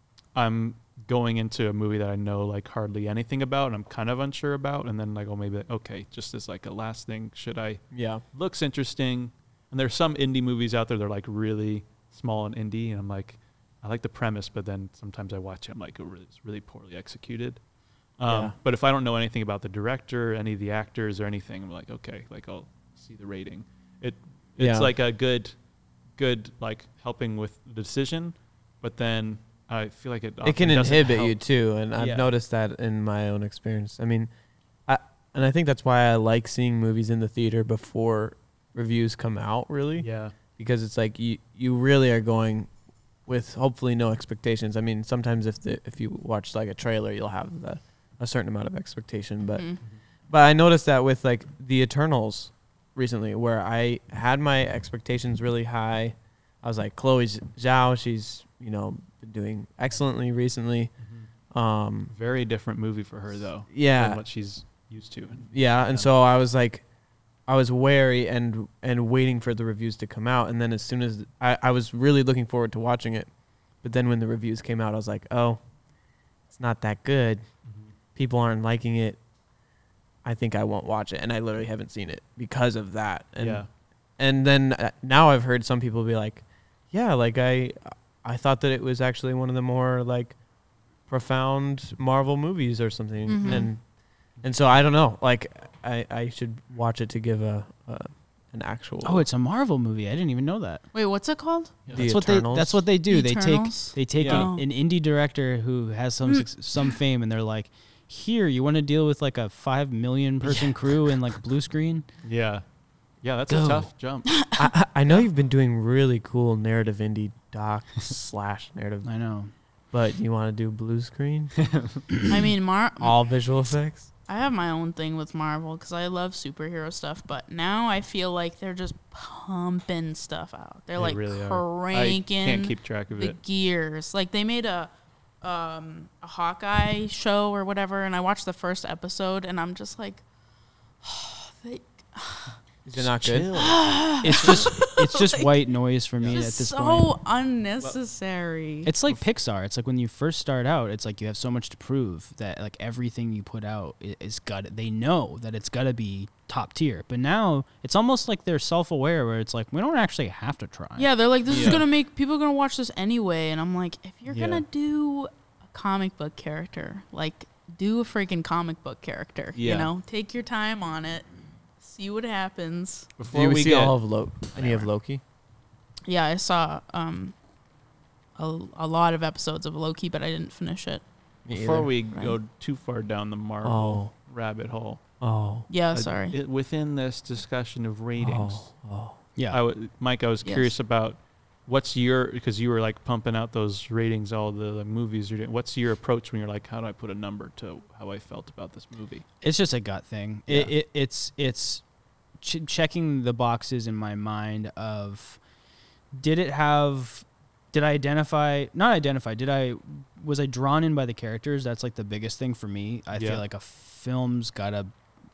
I'm going into a movie that I know like hardly anything about and I'm kind of unsure about, and then like, oh, maybe okay, just as like a last thing, should I?
yeah,
Looks interesting, and there's some indie movies out there that are like really small and indie, and I'm like, I like the premise, but then sometimes I watch it, I'm like, oh, really, it's really poorly executed. Um,
Yeah.
But if I don't know anything about the director, any of the actors, or anything, I'm like, okay, like I'll see the rating. It it's
Yeah.
like a good, good like helping with the decision, but then I feel like it
it can
often doesn't
inhibit you
help.
too, and I've
Yeah.
noticed that in my own experience. I mean, I and I think that's why I like seeing movies in the theater before reviews come out, really,
Yeah,
because it's like you you really are going with hopefully no expectations. I mean, sometimes if the if you watch like a trailer, you'll have the, a certain amount of expectation, but
Mhm.
but I noticed that with like the Eternals recently, where I had my expectations really high. I was like, Chloe Zhao, she's, you know, been doing excellently recently. Um,
very different movie for her though.
Yeah.
than what she's used to. And
yeah, and so I was like, I was wary and and waiting for the reviews to come out, and then as soon as I, I was really looking forward to watching it, but then when the reviews came out, I was like, oh, it's not that good. People aren't liking it. I think I won't watch it, and I literally haven't seen it because of that. And
yeah,
and then uh, now I've heard some people be like, yeah, like I I thought that it was actually one of the more like profound Marvel movies or something.
Mhm.
And and so I don't know, like I, I should watch it to give a, a an actual
Oh, it's a Marvel movie. I didn't even know that.
Wait, what's it called?
Yeah.
The
That's what they.
Eternals.
That's what they do.
The
They take.
Eternals?
They take
Yeah.
an, an indie director who has some suc some fame, and they're like, "Here, you want to deal with like a five million person crew and like blue screen?
yeah, yeah. That's
Go.
a tough jump.
I, I I know you've been doing really cool narrative indie doc slash narrative.
I know.
But you want to do blue screen?
I mean, Mar-
All visual effects?
I have my own thing with Marvel because I love superhero stuff, but now I feel like they're just pumping stuff out. They're
They
like
really are.
cranking
I can't keep track of
the
it.
gears. Like they made a um, a Hawkeye show or whatever, and I watched the first episode, and I'm just like, oh, they,
Is it not good?
It's just it's just
Like,
white noise for me at
just
this
so
point.
unnecessary.
It's like Pixar. It's like when you first start out, it's like you have so much to prove that like everything you put out i- is got. They know that it's got to be top tier. But now it's almost like they're self-aware, where it's like we don't actually have to try.
Yeah, they're like, this is
Yeah.
gonna make people are gonna watch this anyway, and I'm like, if you're
Yeah.
gonna do a comic book character, like do a freaking comic book character.
Yeah.
You know, take your time on it, see what happens.
Before
Do you
we
see
get,
all of Lo- any of Loki?
Yeah, I saw um a, a lot of episodes of Loki, but I didn't finish it.
Me
before
either.
we
Right.
go too far down the Marvel rabbit hole,
Oh.
Yeah,
uh,
sorry.
it, within this discussion of ratings,
Oh. Oh.
yeah.
I w- Mike, I was
Yes.
curious about what's your, because you were like pumping out those ratings, all the, the movies you're doing. What's your approach when you're like, how do I put a number to how I felt about this movie?
It's just a gut thing. It,
Yeah.
it it's it's ch- checking the boxes in my mind of did it have did I identify not identify did I was I drawn in by the characters? That's like the biggest thing for me. I
Yeah.
feel like a film's gotta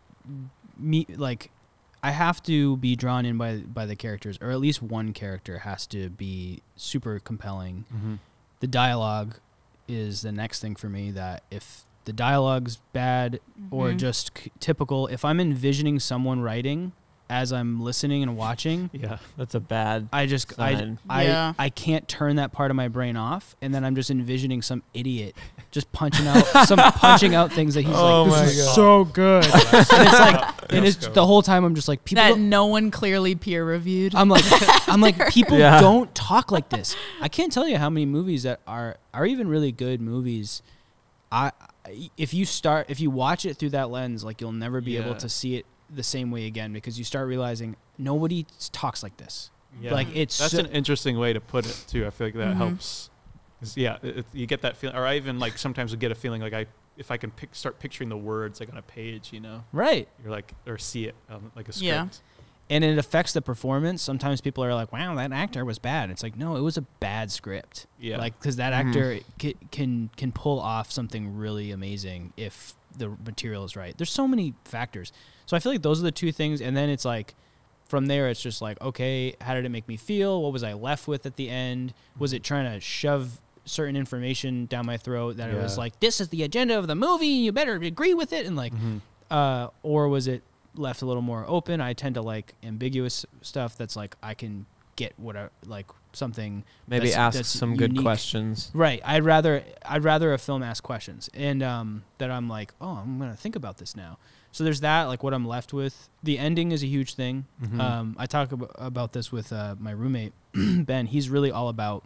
meet like I have to be drawn in by by the characters, or at least one character has to be super compelling.
Mm-hmm.
The dialogue is the next thing for me, that if the dialogue's bad or
Mhm.
just c- typical, if I'm envisioning someone writing as I'm listening and watching,
Yeah.
That's a bad.
I just I,
Sign.
I
Yeah.
I can't turn that part of my brain off, and then I'm just envisioning some idiot just punching out some punching out things that he's
Oh
like,
my
this is
God.
so good, and it's like, and it's the whole time I'm just like, people
That
don't-
no one clearly peer reviewed.
I'm like, I'm like, people
Yeah.
don't talk like this. I can't tell you how many movies that are are even really good movies. I, if you start, if you watch it through that lens, like you'll never be able
Yeah.
to see it the same way again, because you start realizing nobody talks like this.
Yeah.
Like it's
That's
so,
an interesting way to put it too. I feel like that
Mhm.
helps. 'Cause, yeah, it, it- you get that feeling, or I even like sometimes would get a feeling like I, if I can pick, start picturing the words like on a page, you know,
right.
you're like, or see it um, like a script.
Yeah.
And it affects the performance. Sometimes people are like, "Wow, that actor was bad." It's like, no, it was a bad script.
Yeah.
Like, because that
Mhm.
actor can, can can pull off something really amazing if the material is right. There's so many factors. So I feel like those are the two things. And then it's like, from there, it's just like, okay, how did it make me feel? What was I left with at the end? Was it trying to shove certain information down my throat that it was
Yeah.
like, this is the agenda of the movie, you better agree with it, and like,
Mhm.
uh, or was it left a little more open? I tend to like ambiguous stuff that's like I can get what I like something
Maybe
that's-
ask
that's
some good
unique.
questions.
Right. I'd rather I'd rather a film ask questions, and um, that I'm like, oh, I'm gonna think about this now. So there's that, like what I'm left with. The ending is a huge thing.
Mhm.
Um, I talk ab- about this with uh, my roommate Ben. He's really all about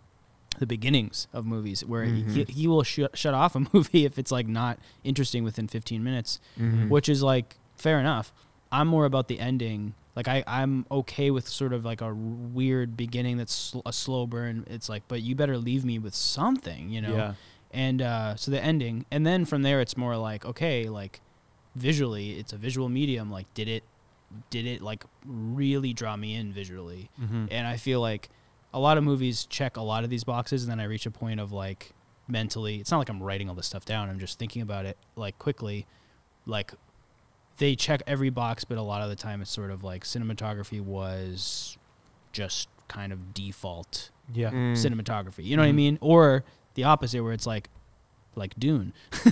the beginnings of movies, where he,
Mhm.
he will sh- shut off a movie if it's like not interesting within fifteen minutes,
Mhm.
which is like fair enough. I'm more about the ending. Like I, I'm okay with sort of like a weird beginning that's sl- a slow burn. It's like, but you better leave me with something, you know?
Yeah.
And uh, so the ending, and then from there, it's more like, okay, like visually, it's a visual medium. Like, did it, did it like really draw me in visually?
Mhm.
And I feel like a lot of movies check a lot of these boxes, and then I reach a point of like mentally, it's not like I'm writing all this stuff down. I'm just thinking about it like quickly, like they check every box, but a lot of the time it's sort of like cinematography was just kind of default
Yeah.
Mm.
cinematography. You know what I
Mhm.
mean? Or the opposite, where it's like, like Dune,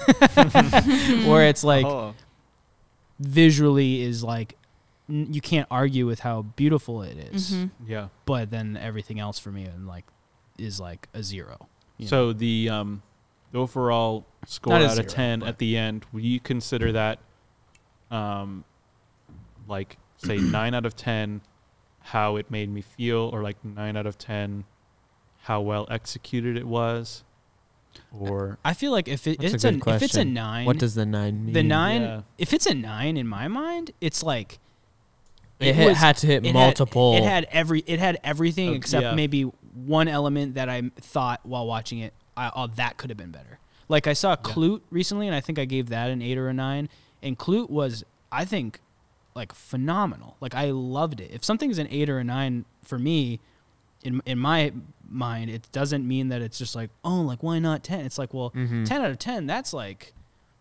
where it's like
Oh.
visually is like n- you can't argue with how beautiful it is,
Mhm.
Yeah.
but then everything else for me and like is like a zero. you know?
So the um, the overall score
Not a
out
zero,
of ten
but-
at the end, would you consider that, um, like say nine out of ten, how it made me feel, or like nine out of ten, how well executed it was, or
I feel like if it,
That's a
it's a,
good
if it's a
question.
nine,
What does the nine mean?
the nine,
Yeah.
if it's a nine in my mind, it's like
It, hit,
was-
had to hit
it had-
multiple.
It had every it had everything
Uh,
except
yeah.
maybe one element that I thought while watching it I, oh, that could have been better. Like I saw
Yeah.
Clute recently, and I think I gave that an eight or a nine. And Clute was, I think, like phenomenal. Like I loved it. If something's an eight or a nine for me, in in my mind, it doesn't mean that it's just like, oh, like why not ten? It's like, well,
Mhm.
ten out of ten. That's like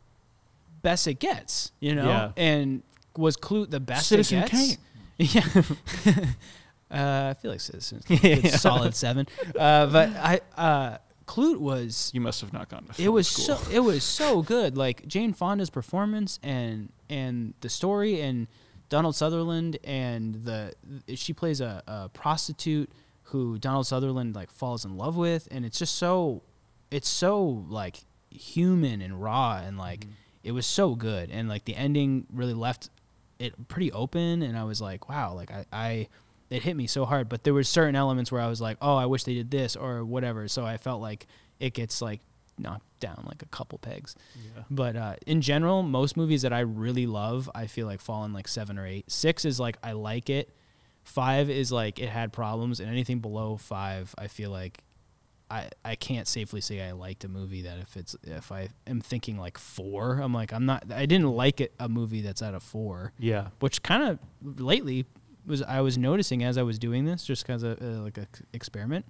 best it gets, you know.
Yeah.
And was Clute the best
Citizen
it gets?
Kane.
Yeah. uh, I feel like Citizens Kane.
Yeah.
It's solid seven. Uh, but I uh, Clute was.
You must have not gone to
It
film
was
school.
so it was so good. Like Jane Fonda's performance and and the story and Donald Sutherland and the she plays a, a prostitute who Donald Sutherland like falls in love with, and it's just so it's so like human and raw, and like
Mhm.
it was so good, and like the ending really left it pretty open, and I was like, wow, like I, I it hit me so hard. But there were certain elements where I was like, oh, I wish they did this or whatever. So I felt like it gets like knocked down like a couple pegs.
Yeah.
But uh, in general, most movies that I really love, I feel like fall in like seven or eight. Six is like I like it. Five is like it had problems, and anything below five, I feel like I I can't safely say I liked a movie that if it's if I am thinking like four, I'm like I'm not I didn't like it a movie that's at a four,
Yeah.
which kind of lately was I was noticing as I was doing this, just kind of uh, like a c- experiment.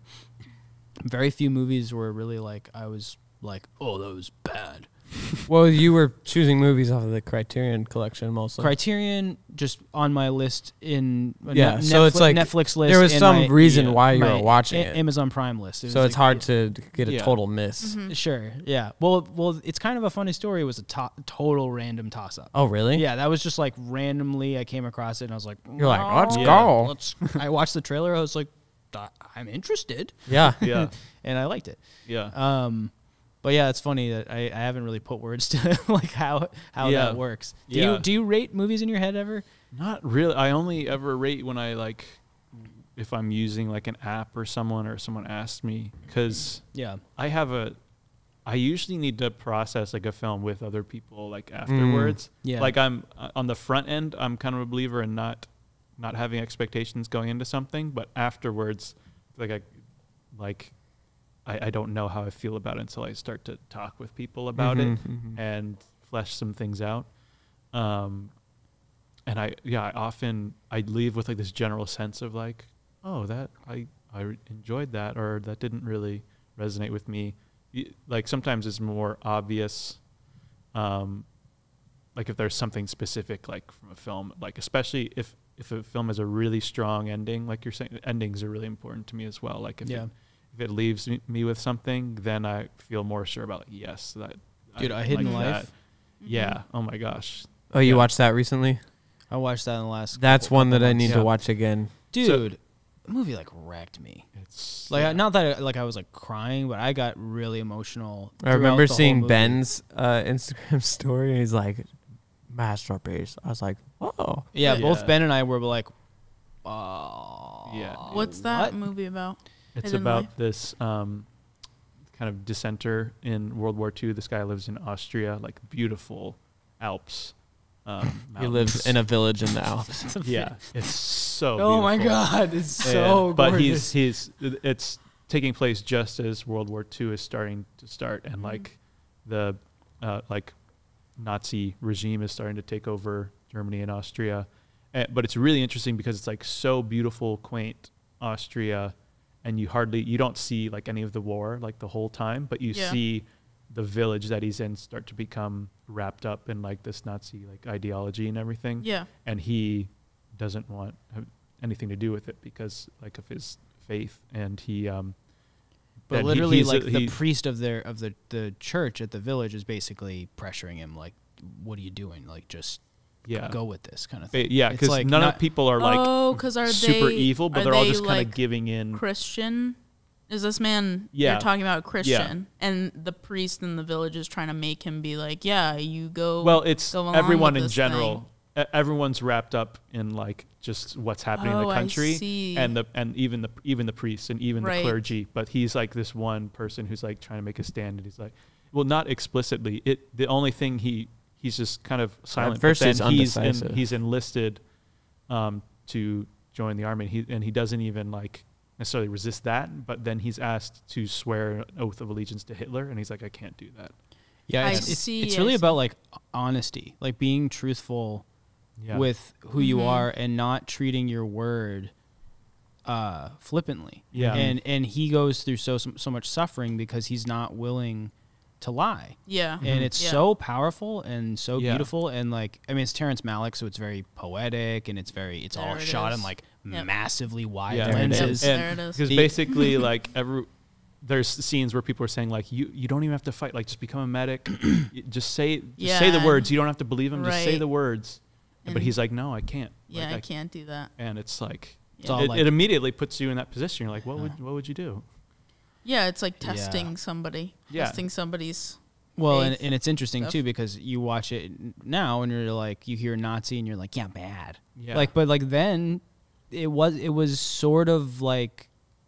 Very few movies were really like I was like, oh, that was bad.
Well, you were choosing movies off of the Criterion collection mostly.
Criterion just on my list in a
Yeah,
Ne-
so it's
Netflix-
like
Netflix list.
there was
and
some
my-
reason
yeah,
why you
my
were watching
A-
it.
Amazon Prime list. It
So
was
it's
like-
hard to get a
Yeah.
total miss.
Mhm.
Sure, yeah. Well, well, it's kind of a funny story. It was a to- total random toss up.
Oh, really?
Yeah, that was just like randomly I came across it and I was like,
You're like, let's
"Oh,
go."
Let's. I watched the trailer. I was like, "Uh, I'm interested,
Yeah.
Yeah.
and I liked it.
Yeah.
Um, but yeah, it's funny that I, I haven't really put words to like how how
Yeah.
that works. Do
Yeah.
you do you rate movies in your head ever?
Not really. I only ever rate when I like, if I'm using like an app or someone or someone asked me, because
Yeah.
I have a, I usually need to process like a film with other people like afterwards.
Yeah.
Like I'm uh, on the front end, I'm kind of a believer in not, not having expectations going into something, but afterwards, like I, like, I, I don't know how I feel about it until I start to talk with people about
Mhm,
it
mhm.
and flesh some things out. Um, and I, yeah, I often I leave with like this general sense of like, oh, that I I re- enjoyed that, or that didn't really resonate with me. Y- Like sometimes it's more obvious, um, like if there's something specific like from a film, like especially if if a film has a really strong ending, like you're saying, endings are really important to me as well. Like if
Yeah.
it, if it leaves me, me with something, then I feel more sure about like, yes, that
Dude,
I
A Hidden
like
Life?
that. Yeah. Oh my gosh.
Oh, you
Yeah.
watched that recently?
I watched that in the last.
That's
couple-
one that
couple
I need
months.
to
Yeah.
watch again.
Dude, the movie like wrecked me.
It's
Like
yeah.
I, not that I, like I was like crying, but I got really emotional.
I
throughout
remember
the whole
seeing
movie.
Ben's uh, Instagram story, and he's like, masterpiece. I was like, oh.
Yeah, both
Yeah.
Ben and I were like, oh.
Yeah.
What's that
What?
movie about?
It's
Hidden
about
Life?
this um, kind of dissenter in World War Two. This guy lives in Austria, like beautiful Alps. Um,
He lives
mountains.
in a village in the Alps.
Yeah, it's so.
Oh my
beautiful.
God, it's
And-
so
but
gorgeous.
he's he's it's taking place just as World War Two is starting to start, and like the uh, like Nazi regime is starting to take over Germany and Austria. And, but it's really interesting because it's like so beautiful, quaint Austria, and you hardly you don't see like any of the war like the whole time, but you
Yeah.
see the village that he's in start to become wrapped up in like this Nazi like ideology and everything.
Yeah.
And he doesn't want have anything to do with it because like of his faith, and he um
But
and he-
literally,
he's a-
like the
he-
priest of their of the the church at the village is basically pressuring him, like, "What are you doing? Like, just
yeah
go with this kind of
Ba-
thing."
yeah
It's
because
like
none
not-
of people are like
oh, because are
super
they
evil, but
are
they're all
they,
just kind
like,
of giving in.
Christian? Is this man
Yeah.
you're talking about Christian? And the priest in the village is trying to make him be like, yeah, you go.
Well, it's
go along
everyone
with
in
this
general. e- Everyone's wrapped up in like just what's happening in
Oh,
the
I
country,
see.
and the and even the even the priests and even
Right.
the clergy. But he's like this one person who's like trying to make a stand, and he's like, well, not explicitly. It the only thing he he's just kind of silent.
first
but
he's
then he's in,
undecisive.
he's enlisted um, to join the army, and he and he doesn't even like necessarily resist that, but then he's asked to swear an oath of allegiance to Hitler, and he's like, I can't do that.
Yeah,
I
it's, it's,
see,
it's
I
really
see.
about like honesty, like being truthful
Yeah.
with who you
Mhm.
are and not treating your word uh, flippantly.
Yeah.
And and he goes through so so much suffering because he's not willing to lie.
Yeah.
And it's
Yeah.
so powerful and so
Yeah.
beautiful, and like I mean it's Terrence Malick, so it's very poetic and it's very it's all
There it
shot
is.
in like
Yep.
massively wide
Yeah.
There it
lenses.
is.
There it is.
Because
The-
basically, like every there's scenes where people are saying like, you you don't even have to fight, like just become a medic, Y- just say just say the
Yeah.
words. You don't have to believe him. Just say
Right.
the words.
And-
but he's like, no, I can't.
Yeah,
Like,
I can't do that.
And it's like,
It's
Yeah.
all
it,
like
it immediately puts you in that position. You're like, what
Yeah.
would what would you do?
Yeah, it's like
Yeah.
testing somebody.
Yeah.
Testing somebody's.
Well, and,
faith
and it's interesting
stuff.
too because you watch it now and you're like you hear Nazi and you're like yeah bad
Yeah.
like but like then it was it was sort of like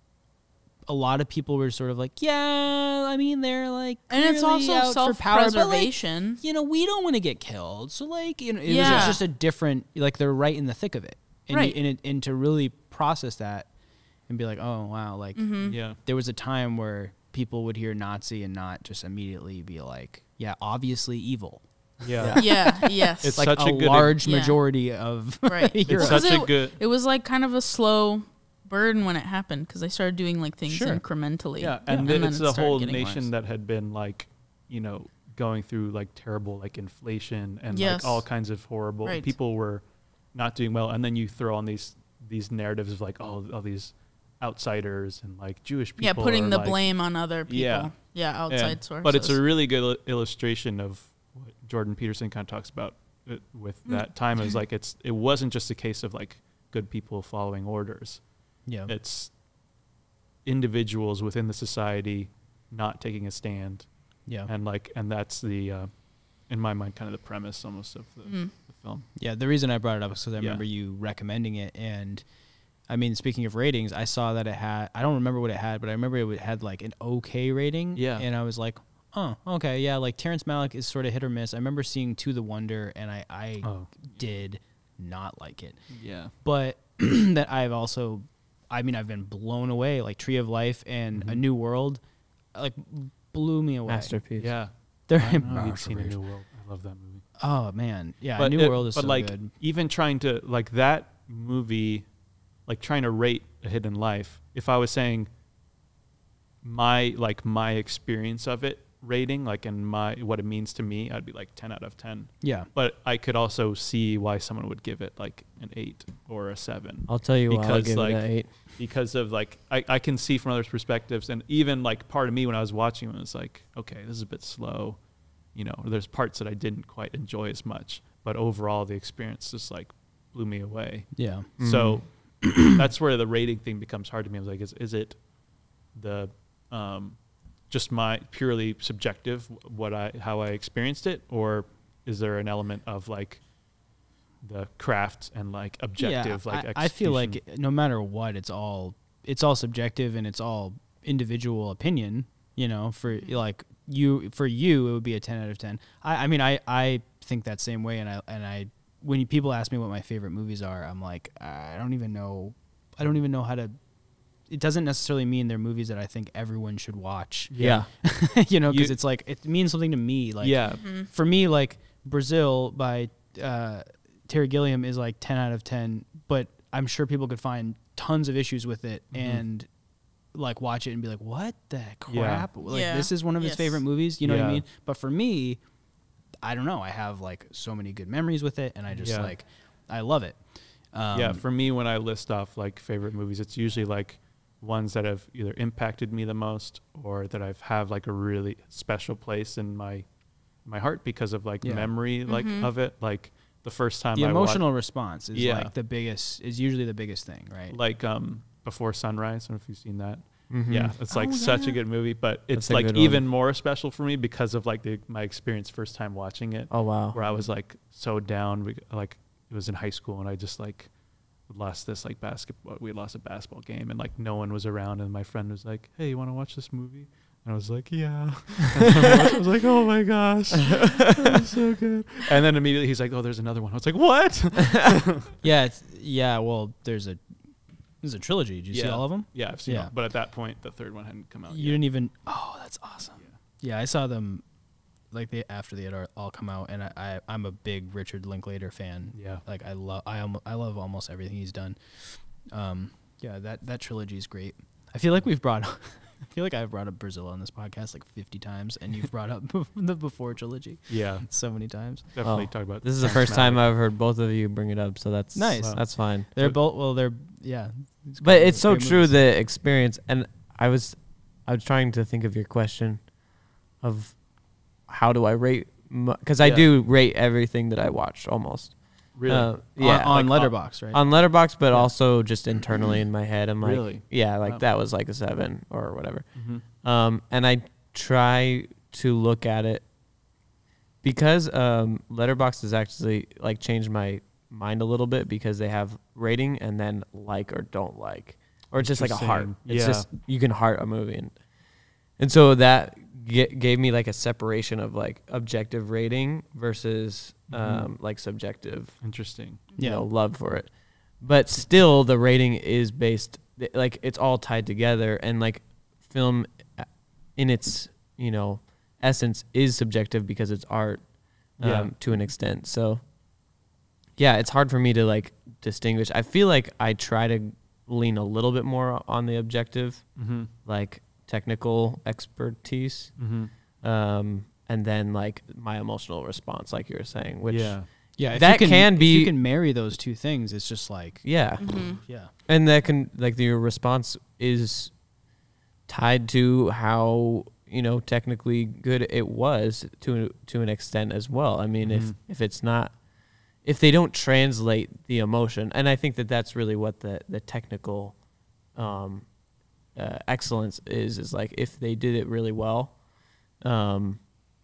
a lot of people were sort of like yeah I mean they're like
And it's
clearly
also
out for power, but, like,
self-preservation.
you know we don't want to get killed so like you know it was
Yeah.
just a different like they're right in the thick of it and
Right.
you, and, it, and to really process that and be like oh wow like
Mhm.
yeah.
there was a time where people would hear Nazi and not just immediately be like, yeah, obviously evil.
Yeah.
Yeah, yes.
It's
like
such
a,
a good-
large
Yeah.
majority of
Right.
It's
heroes.
such
Because
a
it-
good.
It was like kind of a slow burn when it happened because they started doing like things
Sure.
incrementally.
Yeah, and,
and
then
then
it's
it
a
started
whole
getting
nation
worse.
that had been like, you know, going through like terrible like inflation and
Yes.
like all kinds of horrible.
Right.
People were not doing well, and then you throw on these these narratives of like oh all these outsiders and like Jewish people.
Yeah, putting
are,
the
like-
blame on other people.
Yeah.
Yeah, outside
and-
sources.
But it's a really good il- illustration of what Jordan Peterson kind of talks about uh, with
Mm.
that time. Is like it's it wasn't just a case of like good people following orders.
Yeah.
It's individuals within the society not taking a stand,
Yeah.
and like and that's the uh, in my mind kind of the premise almost of the,
Mm.
the film.
Yeah. The reason I brought it up is because I
Yeah.
remember you recommending it. And I mean, speaking of ratings, I saw that it had, I don't remember what it had, but I remember it had like an okay rating.
Yeah.
And I was like, oh, okay. Yeah. Like Terrence Malick is sort of hit or miss. I remember seeing To the Wonder and I, I
Oh
did not like it.
yeah,
But that I've also, I mean, I've been blown away. Like Tree of Life and A
Mhm.
New World, like blew me away.
Masterpiece.
yeah.
They're
I don't know if you've seen A
masterpieces.
New World. I love that movie.
Oh man, yeah,
but
New
it-
World is
but
so
like
good.
even trying to like that movie, like trying to rate A Hidden Life. If I was saying my like my experience of it rating, like and my what it means to me, I'd be like ten out of ten.
Yeah,
But I could also see why someone would give it like an eight or a seven.
I'll tell you why I'll
Because,
give
like,
it an eight.
Because of like I, I can see from others' perspectives, and even like part of me when I was watching it was like, okay, this is a bit slow, you know. There's parts that I didn't quite enjoy as much, but overall the experience just like blew me away.
yeah,
So that's where the rating thing becomes hard to me. I was like, is is it the um, just my purely subjective what I how I experienced it, or is there an element of like the craft and like objective
yeah.
like
I, I feel
execution?
like no matter what, it's all it's all subjective and it's all individual opinion. You know, for like you for you, it would be a ten out of ten. I, I mean, I, I think that same way, and I and I when you, people ask me what my favorite movies are, I'm like, I don't even know, I don't even know how to. It doesn't necessarily mean they're movies that I think everyone should watch.
Yeah.
you know, because
You-
it's like it means something to me. Like,
yeah,
for me, like Brazil by uh, Terry Gilliam is like ten out of ten, but I'm sure people could find tons of issues with it
Mhm.
and like watch it and be like, what the
Yeah.
crap? Like
Yeah.
this is one of his
Yes.
favorite movies. You know what I
Yeah.
mean? But for me, I don't know. I have like so many good memories with it, and I just
Yeah.
like, I love it. Um,
yeah. For me, when I list off like favorite movies, it's usually like ones that have either impacted me the most or that I've have like a really special place in my my heart because of like
Yeah.
memory like
Mhm.
of it. Like the first time
the
I
emotional response is
Yeah.
like the biggest. Is usually the biggest thing, right?
watched, like um Before Sunrise. I don't know if you've seen that.
Mhm.
Yeah, it's like
Oh,
such
yeah.
a good movie, but it's
That's a
like
good
even
one.
more special for me because of like the my experience first time watching it,
Oh wow.
where I was like so down. We, like it was in high school, and I just like lost this like basketball. We lost a basketball game, and like no one was around, and my friend was like, "Hey, you want to watch this movie?" And I was like, "Yeah." I was like, "Oh my gosh, that was so good!" And then immediately he's like, "Oh, there's another one." I was like, "What?"
Yeah, it's, yeah. Well, there's a This is a trilogy. Did you see
Yeah.
all of them?
Yeah, I've seen
Yeah.
them. But at that point, the third one hadn't come out
You
yet.
didn't even. Oh, that's awesome.
Yeah.
Yeah, I saw them, like they after they had ar- all come out, and I, I I'm a big Richard Linklater fan.
Yeah.
Like I love I almo- I love almost everything he's done. Um, yeah, that that trilogy is great. I feel like we've brought. I feel like I've brought up Brazil on this podcast like fifty times, and you've brought up the Before trilogy
Yeah.
so many times.
Definitely
Oh,
talk about
This is the
Terrence
first time
Malick.
I've heard both of you bring it up, so that's
Nice.
Wow.
That's fine.
They're
So-
both well. They're yeah.
But it's so
great
true,
movies.
the experience, and I was I was trying to think of your question of how do I rate, because I
Yeah.
do rate everything that I watch almost.
Really?
Uh, yeah,
on, on
like,
Letterboxd, right?
on Letterboxd, but
Yeah.
also just internally in my head. I'm like,
Really?
yeah, like
Wow.
that was like a seven or whatever.
Mm-hmm.
Um, and I try to look at it because um, Letterboxd has actually like changed my mind a little bit, because they have rating and then like or don't like, or it's just like a heart.
Interesting.
It's
Yeah.
just you can heart a movie, and and so that g- gave me like a separation of like objective rating versus um,
Mhm.
like subjective,
Interesting.
you
Yeah.
know, love for it. But still, the rating is based like it's all tied together, and like film uh, in its, you know, essence is subjective because it's art um,
Yeah.
to an extent. So yeah, it's hard for me to like distinguish. I feel like I try to lean a little bit more on the objective,
Mm-hmm.
like technical expertise,
Mm-hmm.
um, and then like my emotional response, like you were saying, which
yeah.
yeah, if
that
you
can
if
be-
you can marry those two things. It's just like
yeah.
Mhm.
yeah.
And that can, like, your response is tied to how, you know, technically good it was to to an extent as well. I mean,
Mhm.
if if it's not, if they don't translate the emotion, and I think that that's really what the the technical um, uh, excellence is, is like if they did it really well, um,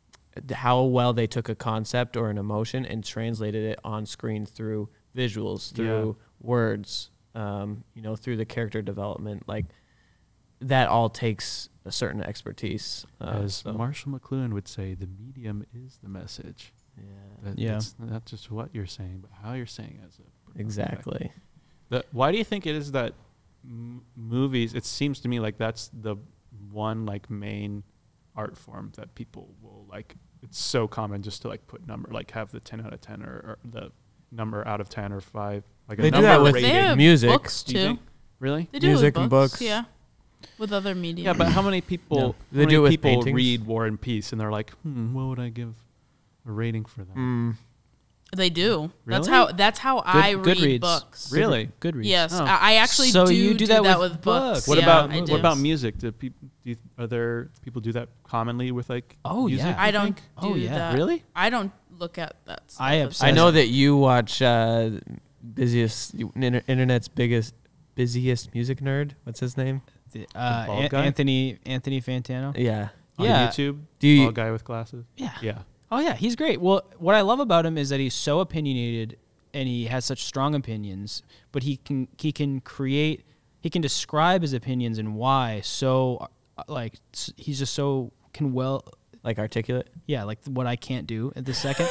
how well they took a concept or an emotion and translated it on screen through visuals, through words, um, you know, through the character development, like that all takes a certain expertise. Uh,
As
so,
Marshall McLuhan would say, the medium is the message.
yeah,
That,
Yeah.
It's not just what you're saying, but how you're saying it. As a
exactly.
The, why do you think it is that m- movies, it seems to me like that's the one like main art form that people will like, it's so common just to like put number, like have the ten out of ten or, or the number out of ten or five. Like a
They do
number
that with
rating.
They have
music.
books
Do you
too.
think? Really?
They do
Music
it with
and
books,
books.
yeah, with other media.
Yeah, but how many people,
Yeah.
how
They
many
do it with
people
paintings.
read War and Peace and they're like, hmm, what would I give a rating for them?
Mm.
They do. That's
Really?
how. That's how I read
Goodreads.
books.
Really?
Goodreads.
Yes,
Oh.
I I actually
So
do,
you do that with
with
books.
books.
What
yeah,
about
I
what
do.
about music? Do people do you, are there people do that commonly with like
Oh,
music?
yeah.
I
you
don't
think?
do
Oh, yeah.
that.
Really?
I don't look at that. Stuff
I
as
obsess-
I
much.
know that you watch uh, busiest inter- internet's biggest busiest music nerd. What's his name?
The, uh,
bald
An-
guy?
Anthony Anthony Fantano.
Yeah.
On
Yeah.
YouTube?
Do you?
Bald guy with glasses?
Yeah.
Yeah.
Oh yeah, he's great. Well, what I love about him is that he's so opinionated and he has such strong opinions, but he can he can create he can describe his opinions and why so uh, like s- he's just so can well
Like articulate.
yeah, like what I can't do at this second.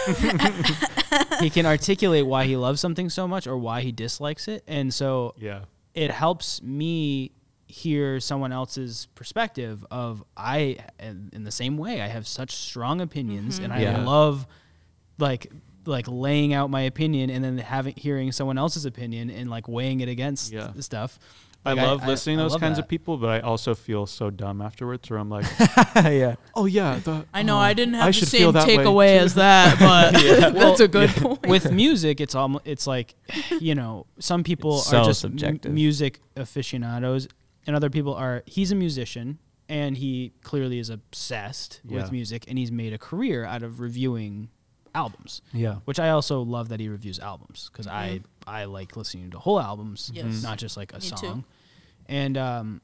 He can articulate why he loves something so much or why he dislikes it. And so
Yeah.
it helps me hear someone else's perspective of I in in the same way I have such strong opinions and I
Yeah.
love like like laying out my opinion and then having hearing someone else's opinion and like weighing it against
Yeah.
the stuff.
I
Like,
love listening to
I
those
love
kinds
that.
of people, but I also feel so dumb afterwards where I'm like,
Yeah.
oh yeah, the,
I know
oh,
I didn't
I
have the
should feel
same
that way
takeaway
too.
as that, but
Well,
that's a good point.
With music, it's almost it's like, you know, some people
It's
are
so
just m-
subjective.
music aficionados, and other people are. He's a musician, and he clearly is obsessed
Yeah.
with music, and he's made a career out of reviewing albums.
yeah.
Which I also love that he reviews albums because I I like listening to whole albums,
Yes.
not just like a
Me too.
song. And um,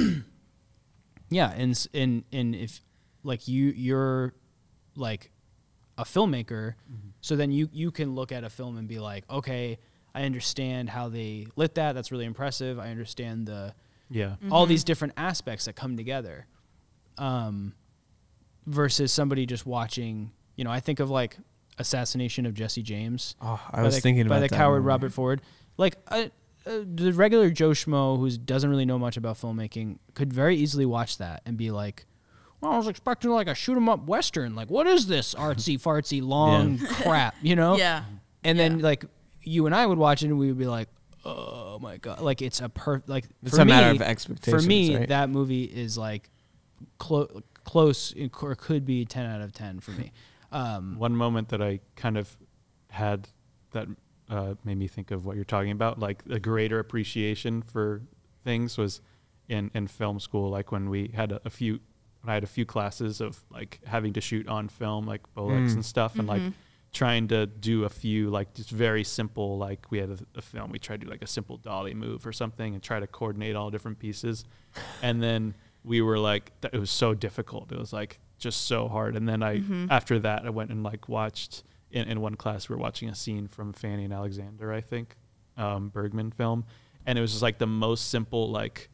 yeah, and s- and and if like you you're like a filmmaker, so then you you can look at a film and be like, okay, I understand how they lit that. That's really impressive. I understand the
Yeah.
all these different aspects that come together. Um, versus somebody just watching. You know, I think of like Assassination of Jesse James.
Oh, I
by
was
the,
thinking
by
about
the
that
coward
movie.
Robert Ford. Like, uh, uh, the regular Joe Schmo who doesn't really know much about filmmaking could very easily watch that and be like, well, I was expecting like a shoot 'em up Western. Like, what is this artsy fartsy long yeah. crap, you know?
Yeah.
And then
yeah.
like you and I would watch it and we would be like, oh my God. Like it's a per like
it's
for
a
me,
matter of expectations.
For me,
right?
that movie is like clo- close or could be ten out of ten for me. Um,
One moment that I kind of had that uh, made me think of what you're talking about, like a greater appreciation for things was in, in film school. Like when we had a, a few, when I had a few classes of like having to shoot on film, like Bolex
Mm.
and stuff,
Mm-hmm.
and like trying to do a few like just very simple, like we had a, a film, we tried to do like a simple dolly move or something and try to coordinate all different pieces. And then we were like, th- it was so difficult. It was like just so hard. And then I,
Mm-hmm.
after that, I went and like watched in, in one class, we were watching a scene from Fanny and Alexander, I think, um, Bergman film. And it was just like the most simple, like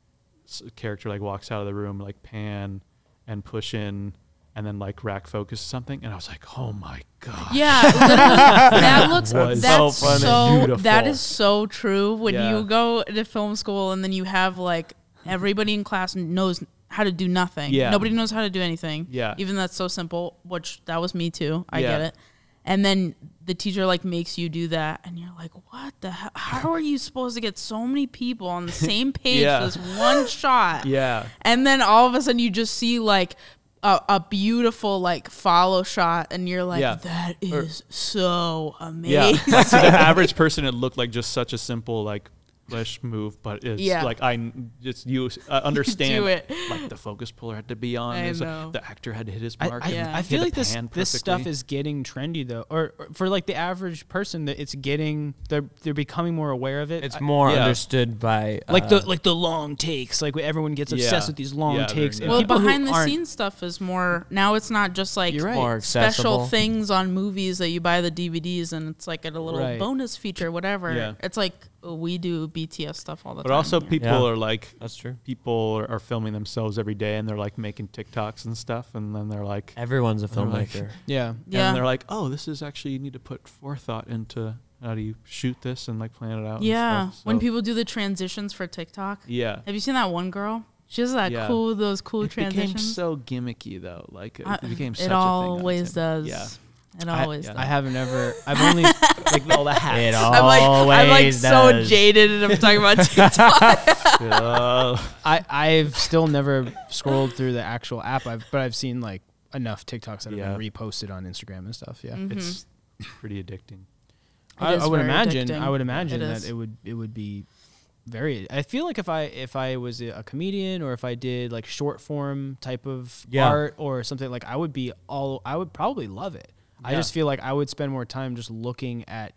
s- character like walks out of the room, like pan and push in and then like rack focus something. And I was like, oh my God.
Yeah, literally, that looks
Was
that's
so funny.
so
Beautiful.
that is so true. When
Yeah.
you go to film school and then you have like everybody in class knows how to do nothing.
Yeah.
Nobody knows how to do anything.
Yeah.
Even that's so simple, which that was me too. I
Yeah.
get it. And then the teacher like makes you do that and you're like, what the hell? How are you supposed to get so many people on the same page
Yeah.
for this one shot?
Yeah.
And then all of a sudden you just see like a, a beautiful like follow shot and you're like,
Yeah.
that
Or-
is so amazing.
Yeah. Like, to the average person, it looked like just such a simple, like, flesh move, but it's
Yeah.
like I n- just you uh, understand
do it.
like the focus puller had to be on.
I
There's a-
know.
the actor had to hit his
I,
mark.
I,
Yeah.
I
He
feel
had
like
to
this
pan
this stuff
perfectly.
is getting trendy though, or, or for like the average person that it's getting they're they're becoming more aware of it.
It's
I-
more
Yeah.
understood by uh,
like the like the long takes. Like everyone gets obsessed
Yeah.
with these long
Yeah,
takes.
very
and
Well,
people who
behind the
aren't-
scenes stuff is more now. It's not just like
You're right.
more
special
accessible.
things on movies that you buy the D V Ds and it's like a little
Right.
bonus feature, whatever.
Yeah.
It's like uh, we do B T S stuff all the
But
time.
also
here.
people
Yeah.
are like
That's true.
people are, are filming themselves every day and they're like making TikToks and stuff, and then they're like
Everyone's a
They're like-
filmmaker.
Yeah.
yeah,
and they're like, oh, this is actually you need to put forethought into how do you shoot this and like plan it out.
yeah.
and stuff.
When
So,
people do the transitions for TikTok,
yeah.
have you seen that one girl? She has that
Yeah.
cool, those cool
It became
transitions.
so gimmicky though. Like it,
I-
it became such
it
a thing.
always
on
does.
Yeah.
It
I,
always
yeah.
does.
I haven't ever. I've only like all the hats.
It
I'm like, I'm like
always
so
does.
jaded, and I'm talking about TikTok.
Oh.
I I've still never scrolled through the actual app. I've but I've seen like enough TikToks that have
Yeah.
been reposted on Instagram and stuff. Yeah.
Mhm.
It's pretty addicting.
I,
is
I would
very
imagine.
addicting.
I would
It
imagine
is.
that it would it would be very. I feel like if I if I was a comedian or if I did like short form type of
Yeah.
art or something like I would be all. I would probably love it. I
Yeah.
just feel like I would spend more time just looking at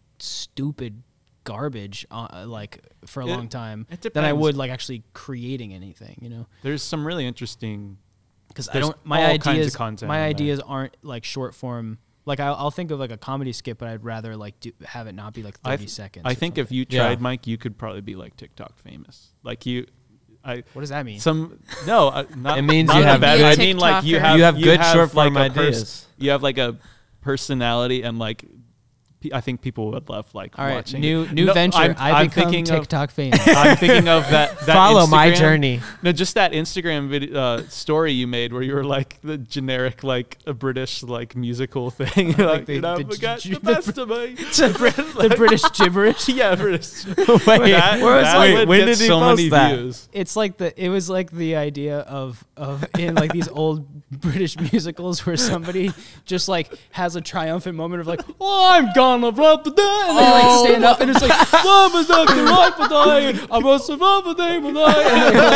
stupid garbage uh, like for a
It-
long time
it
than I
depends.
would like actually creating anything. You know.
There's some really interesting.
Because I
There's
don't. My
all
ideas.
kinds of content
my
on there.
ideas aren't like short form. Like I'll, I'll think of like a comedy skit, but I'd rather like do, have it not be like
I
thirty
th-
seconds.
I
or
think if
something.
you
Yeah.
tried, Mike, you could probably be like TikTok famous. Like you, I
What does that mean?
some no, uh, not
It means
not
you
in a
have
bad
good-
way. I mean like you
TikToker.
have
You have good short
like,
form
a pers-
ideas.
You have like a personality and like. pe- I think people would love like
All right,
watching.
new
it.
new
No,
venture.
I'm,
I
I'm
become
thinking of,
TikTok famous.
I'm thinking of that. that
Follow my
Instagram-
journey.
No, just that Instagram video uh, story you made where you were like the generic like a British like musical thing. You're like,
the-
you know,
the
we got
g-
the
the
best of me.
the British gibberish.
Yeah, British.
Wait,
that,
where was
that
like-
would
when
get
did he
so
post
many
that?
views.
It's like the. It was like the idea of of in like these old British musicals where somebody just like has a triumphant moment of like, oh, I'm gonna rub the day, and they like stand up and it's like, "Love is like the right for day. I must have love the day for day." And they're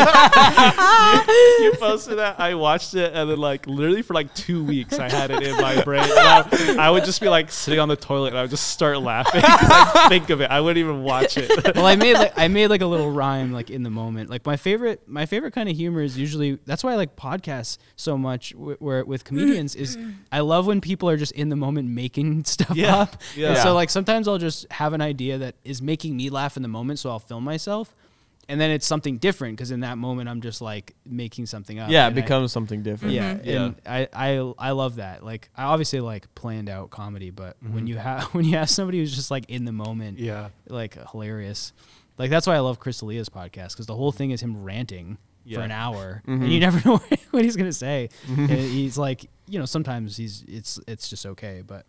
like,
you, you posted that. I watched it, and then like literally for like two weeks, I had it in my brain. And I, I would just be like sitting on the toilet, and I would just start laughing because I think of it. I wouldn't even watch it.
well, I made like I made like a little rhyme like in the moment. Like my favorite my favorite kind of humor is usually that's why I like podcasts so much. Wh- where with comedians is I love when people are just in the moment making stuff
Yeah,
up.
yeah.
And
Yeah.
so like sometimes I'll just have an idea that is making me laugh in the moment, so I'll film myself. and then it's something different because in that moment I'm just like making something up.
Yeah, it
and I-
becomes something different.
Yeah,
Mhm. Yeah.
and I, I I love that. Like I obviously like planned out comedy, but when
Mhm.
you have when you have somebody who's just like in the moment,
Yeah.
like hilarious. Like that's why I love Chris D'Elia's podcast because the whole thing is him ranting for
Yeah.
an hour,
Mhm.
and you never know what he's gonna say. And he's like, you know, sometimes he's it's it's just okay, but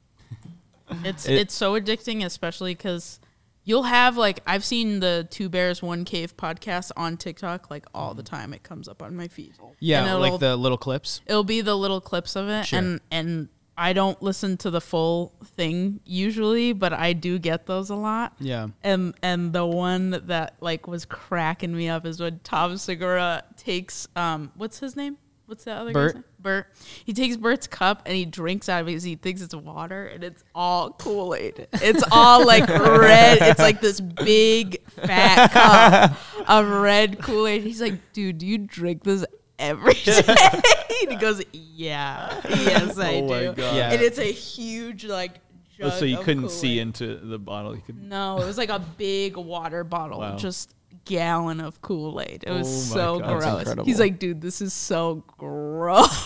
It's
It-
it's so addicting, especially because you'll have like I've seen the Two Bears One Cave podcast on TikTok like all the time. It comes up on my feed. And
yeah,
it'll-
like the little clips.
It'll be the little clips of it,
Sure.
and and I don't listen to the full thing usually, but I do get those a lot.
Yeah,
And and the one that like was cracking me up is when Tom Segura takes um what's his name? What's that other
Bert?
guy's name? Bert. He takes Bert's cup and he drinks out of it because he thinks it's water and it's all Kool-Aid. It's all like red. It's like this big fat cup of red Kool-Aid. He's like, dude, do you drink this every day? And he goes, yeah, yes, I
Oh my
do.
God.
Yeah.
And it's a huge like
Oh,
jug
so you
of
couldn't see
Kool-Aid.
into the bottle. You could.
No, it was like a big water bottle,
Wow.
just gallon of Kool-Aid. It was
Oh my
so
God. That's
gross.
incredible.
He's like, dude, this is so gross.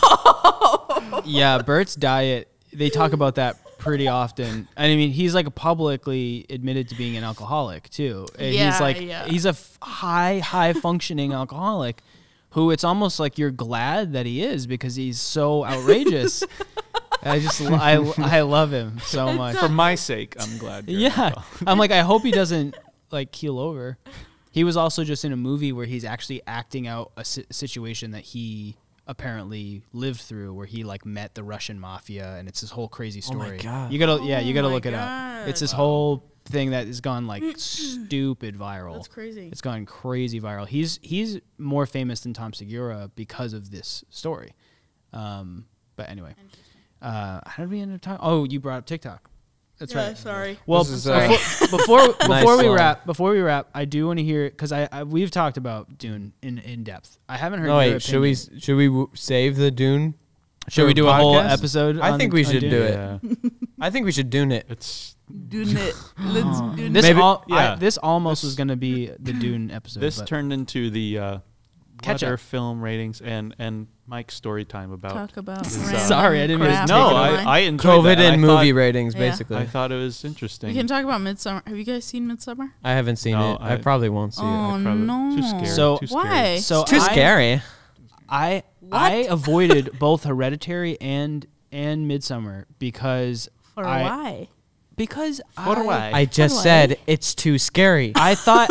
yeah. Bert's diet. They talk about that pretty often. And I mean, he's like publicly admitted to being an alcoholic too. And
Yeah,
he's like
yeah.
he's a f- high high functioning alcoholic who it's almost like you're glad that he is because he's so outrageous. I just lo- I I love him so much.
For my sake, I'm glad. you're
Yeah.
alcoholic.
I'm like I hope he doesn't like keel over. He was also just in a movie where he's actually acting out a si- situation that he apparently lived through where he like met the Russian mafia and it's this whole crazy
Oh my
story.
God.
You got to yeah, you got to
Oh my
look it up.
God.
It's this whole thing that has gone like stupid viral.
That's crazy.
It's gone crazy viral. He's he's more famous than Tom Segura because of this story. Um, but anyway, uh, how did we end up talking? Oh, you brought up TikTok. That's
yeah,
right.
sorry.
Well,
This is,
before
uh,
before, before
Nice
we
one.
wrap, before we wrap, I do want to hear because I, I we've talked about Dune in, in depth. I haven't heard.
No,
your
wait. Should we
opinion.
should we w- save the Dune?
should
for
we do a whole
podcast?
episode?
I
on-
think we
on
should
Dune?
do it.
Yeah.
I think we should Dune it.
It's
Doing it. Let's do
This
Maybe-
all
yeah.
I, this almost
This-
was going to be the Dune episode.
this
but
turned into the uh,
Catch
what are
up.
film ratings and and Mike's story time about.
talk about.
Is, uh,
random
Sorry, I didn't mean to
crap
take
No,
it
I,
away.
I enjoyed
COVID
that.
and
I
movie
thought,
ratings,
Yeah.
basically.
I thought it was interesting.
We can talk about Midsummer. Have you guys seen Midsummer?
I haven't seen
No,
it. I,
I-
probably won't see
Oh,
it.
Probably
no.
Too scary.
So-
too scary.
Why?
so
It's too
I,
scary.
I
What?
I avoided both Hereditary and and Midsummer because
Or
I
why?
because
What
I,
do I?
I just
Why?
said it's too scary.
I thought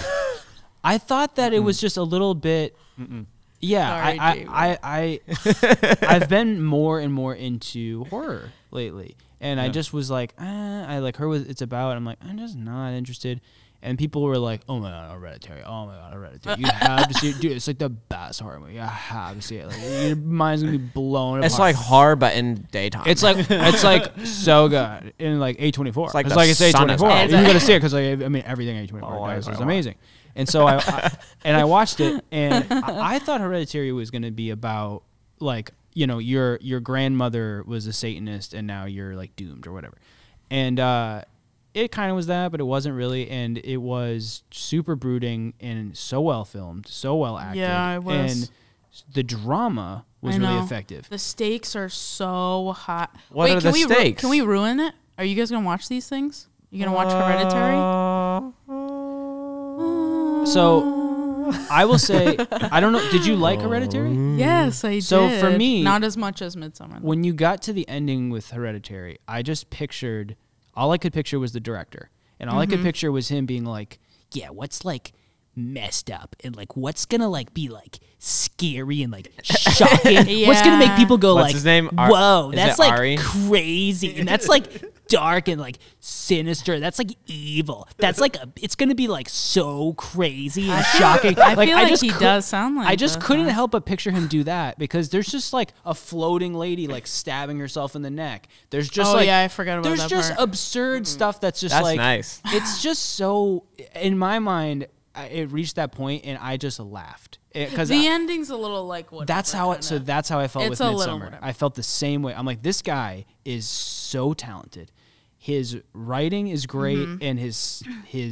I thought that it was just a little bit.
Mm-mm.
Yeah,
Sorry,
I,
David.
I, I, I, I've been more and more into horror lately, and I
Yeah.
just was like, ah, I like heard what it's about. I'm like, I'm just not interested. And people were like, "Oh my god, Hereditary! Oh my god, Hereditary! You have to see it, dude. It's like the best horror movie. You have to see it. Like, your mind's gonna be blown
It's
apart."
like horror, but in daytime.
It's like it's like so good in like A twenty-four.
It's like
it's
the
like it's A
sun is
twenty-four.
out.
You gotta see it because like, I mean everything A twenty-four
Oh, I-
does
I
is
wa-
amazing. And so I, I and I watched it and I, I thought Hereditary was gonna be about like you know your your grandmother was a Satanist and now you're like doomed or whatever. And uh, it kind of was that, but it wasn't really. And it was super brooding and so well filmed, so well acted.
Yeah, it was.
And the drama was
I
really
know.
effective.
The stakes are so high.
What
Wait,
are
can
the
we ru-
stakes?
can we ruin it? Are you guys gonna watch these things? You gonna watch Hereditary?
So I will say, I don't know. Did you like Hereditary?
Yes, I did.
So for me-
not as much as Midsummer. though.
When you got to the ending with Hereditary, I just pictured, all I could picture was the director. And all I
Mm-hmm.
could picture was him being like, yeah, what's like messed up? And like, what's gonna like be like scary and like shocking? What's gonna make
Yeah.
people go
What's
like,
his name? Ar-
whoa,
is
that's
it
like
Ari?
crazy. And that's like dark and like sinister. That's like evil. That's like, a, it's gonna be like so crazy and shocking.
I feel like
just
he
cou-
does sound like
I just
this,
couldn't
huh?
help but picture him do that because there's just like a floating lady like stabbing herself in the neck. There's just
Oh,
like
yeah, I forgot about
there's
that
just
part.
absurd stuff that's just
That's
like
nice.
It's just so in my mind. I- It reached that point and I just laughed because
the ending's a little like what.
that's how it. So that's how I felt
It's
with
a little
Midsummer.
whatever.
I felt the same way. I'm like, this guy is so talented. His writing is great,
Mm-hmm.
and his his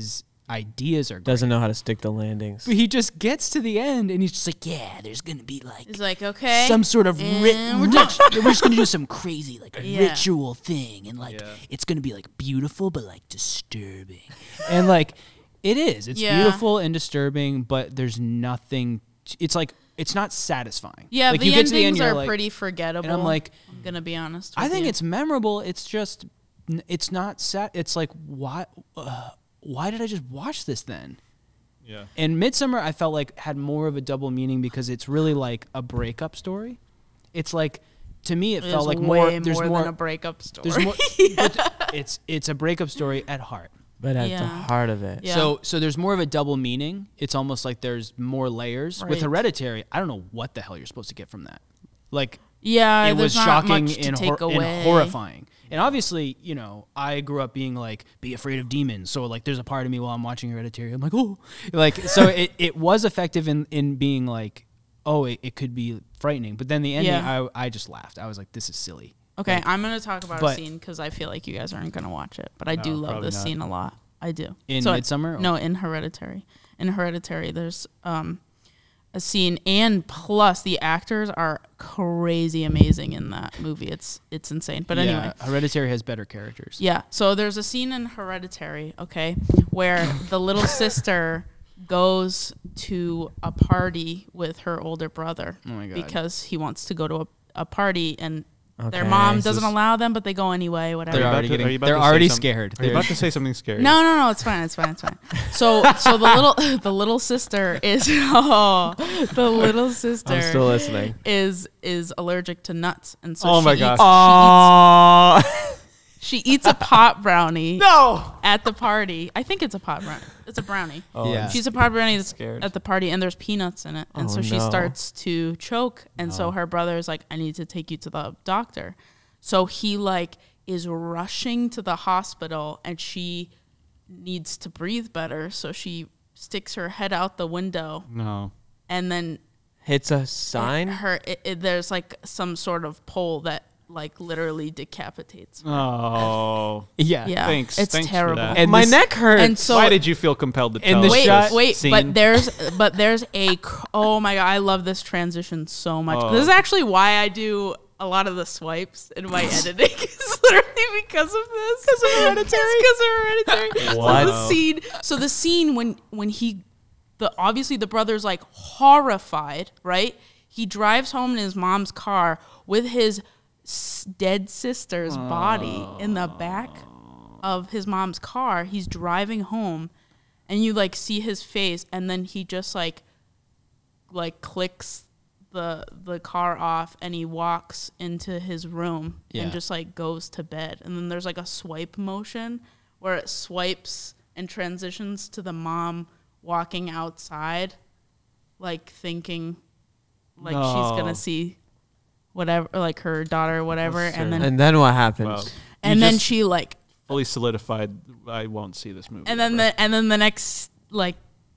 ideas are great.
Doesn't know how to stick the landings.
But he just gets to the end and he's just like, yeah, there's gonna be like
He's like, okay,
some sort of ri-
and we're
rich, we're just gonna do some crazy like
Yeah.
ritual thing, and like
Yeah.
it's gonna be like beautiful but like disturbing, and like it is. It's
Yeah.
beautiful and disturbing, but there's nothing. T- it's like it's not satisfying.
Yeah,
like
the
you get
endings
to the end, you're
are
like,
pretty forgettable.
and I'm like,
I'm gonna be honest.
I
with
think
you.
it's memorable. It's just, n- it's not sat. It's like why, uh, why did I just watch this then?
Yeah.
And Midsummer, I felt like had more of a double meaning because it's really like a breakup story. It's like, to me, it
It
felt
is
like
way
more. There's
more
more.
than a breakup story.
There's more. but it's it's a breakup story at heart.
But at the
Yeah.
heart of it,
Yeah.
So so there's more of a double meaning. It's almost like there's more layers. With
Right.
Hereditary, I don't know what the hell you're supposed to get from that. Like
yeah,
it was
there's not
shocking
much to
and,
take
hor-
away.
and horrifying. And obviously, you know, I grew up being like, be afraid of demons. So like, there's a part of me while I'm watching Hereditary, I'm like, oh, like so it, it was effective in in being like, oh, it, it could be frightening. But then the ending,
Yeah.
I I just laughed. I was like, this is silly.
Okay,
Like,
I'm gonna talk about
but-
a scene because I feel like you guys aren't gonna watch it, but I do
No,
love
probably
this
not.
scene a lot. I do.
In
So I-
Midsummer?
No, in Hereditary. In Hereditary, there's um a scene, and plus the actors are crazy amazing in that movie. It's it's insane. But
yeah,
anyway,
Hereditary has better characters.
yeah. So there's a scene in Hereditary, okay, where the little sister goes to a party with her older brother
Oh my God.
because he wants to go to a, a party, and their
Okay,
mom
this
doesn't
is-
allow them, but they go anyway. Whatever.
They're
about
already
to- are
getting.
you about
They're
to say
already
some-
scared.
Are you
They're-
about to say something scary?
No, no, no, it's fine, it's fine, it's fine. So, so the little, the little sister is, oh, the little sister
I'm still listening.
is is allergic to nuts, and so
Oh
she
my
eats,
gosh.
Oh
she eats, she eats a pot brownie
no!
at the party. I think it's a pot brownie. It's a brownie.
Oh,
Yeah.
She's a pot brownie that's
Scared.
at the party, and there's peanuts in it, and
Oh,
so she
no.
starts to choke, and so
No.
her brother is like, "I need to take you to the doctor." So he like is rushing to the hospital, and she needs to breathe better, so she sticks her head out the window,
No.
and then
Hits a sign.
her it, it, there's like some sort of pole that like literally decapitates her.
Oh.
yeah.
Yeah,
Thanks.
it's
Thanks for
terrible.
that.
And
My
this-
neck hurts.
And so
Why did you feel compelled to
In
tell
the
us
wait,
shot-
this
wait,
scene?
but there's but there's a cr- oh my god, I love this transition so much.
Oh.
This is actually why I do a lot of the swipes in my editing. It's literally because of this. Because of Hereditary. Because of Hereditary.
What?
So the scene. So the scene when when he, the obviously the brother's like horrified, right? He drives home in his mom's car with his s- dead sister's body in the back of his mom's car. He's driving home, and you like see his face, and then he just like like clicks the the car off, and he walks into his room
Yeah.
and just like goes to bed. And then there's like a swipe motion where it swipes and transitions to the mom walking outside, like thinking like she's
No.
gonna see whatever, like her daughter or whatever,
That's
and then
and then what happens?
Well,
and
you
then
just
she like
fully solidified. I won't see this movie.
and then
ever.
the and then the next like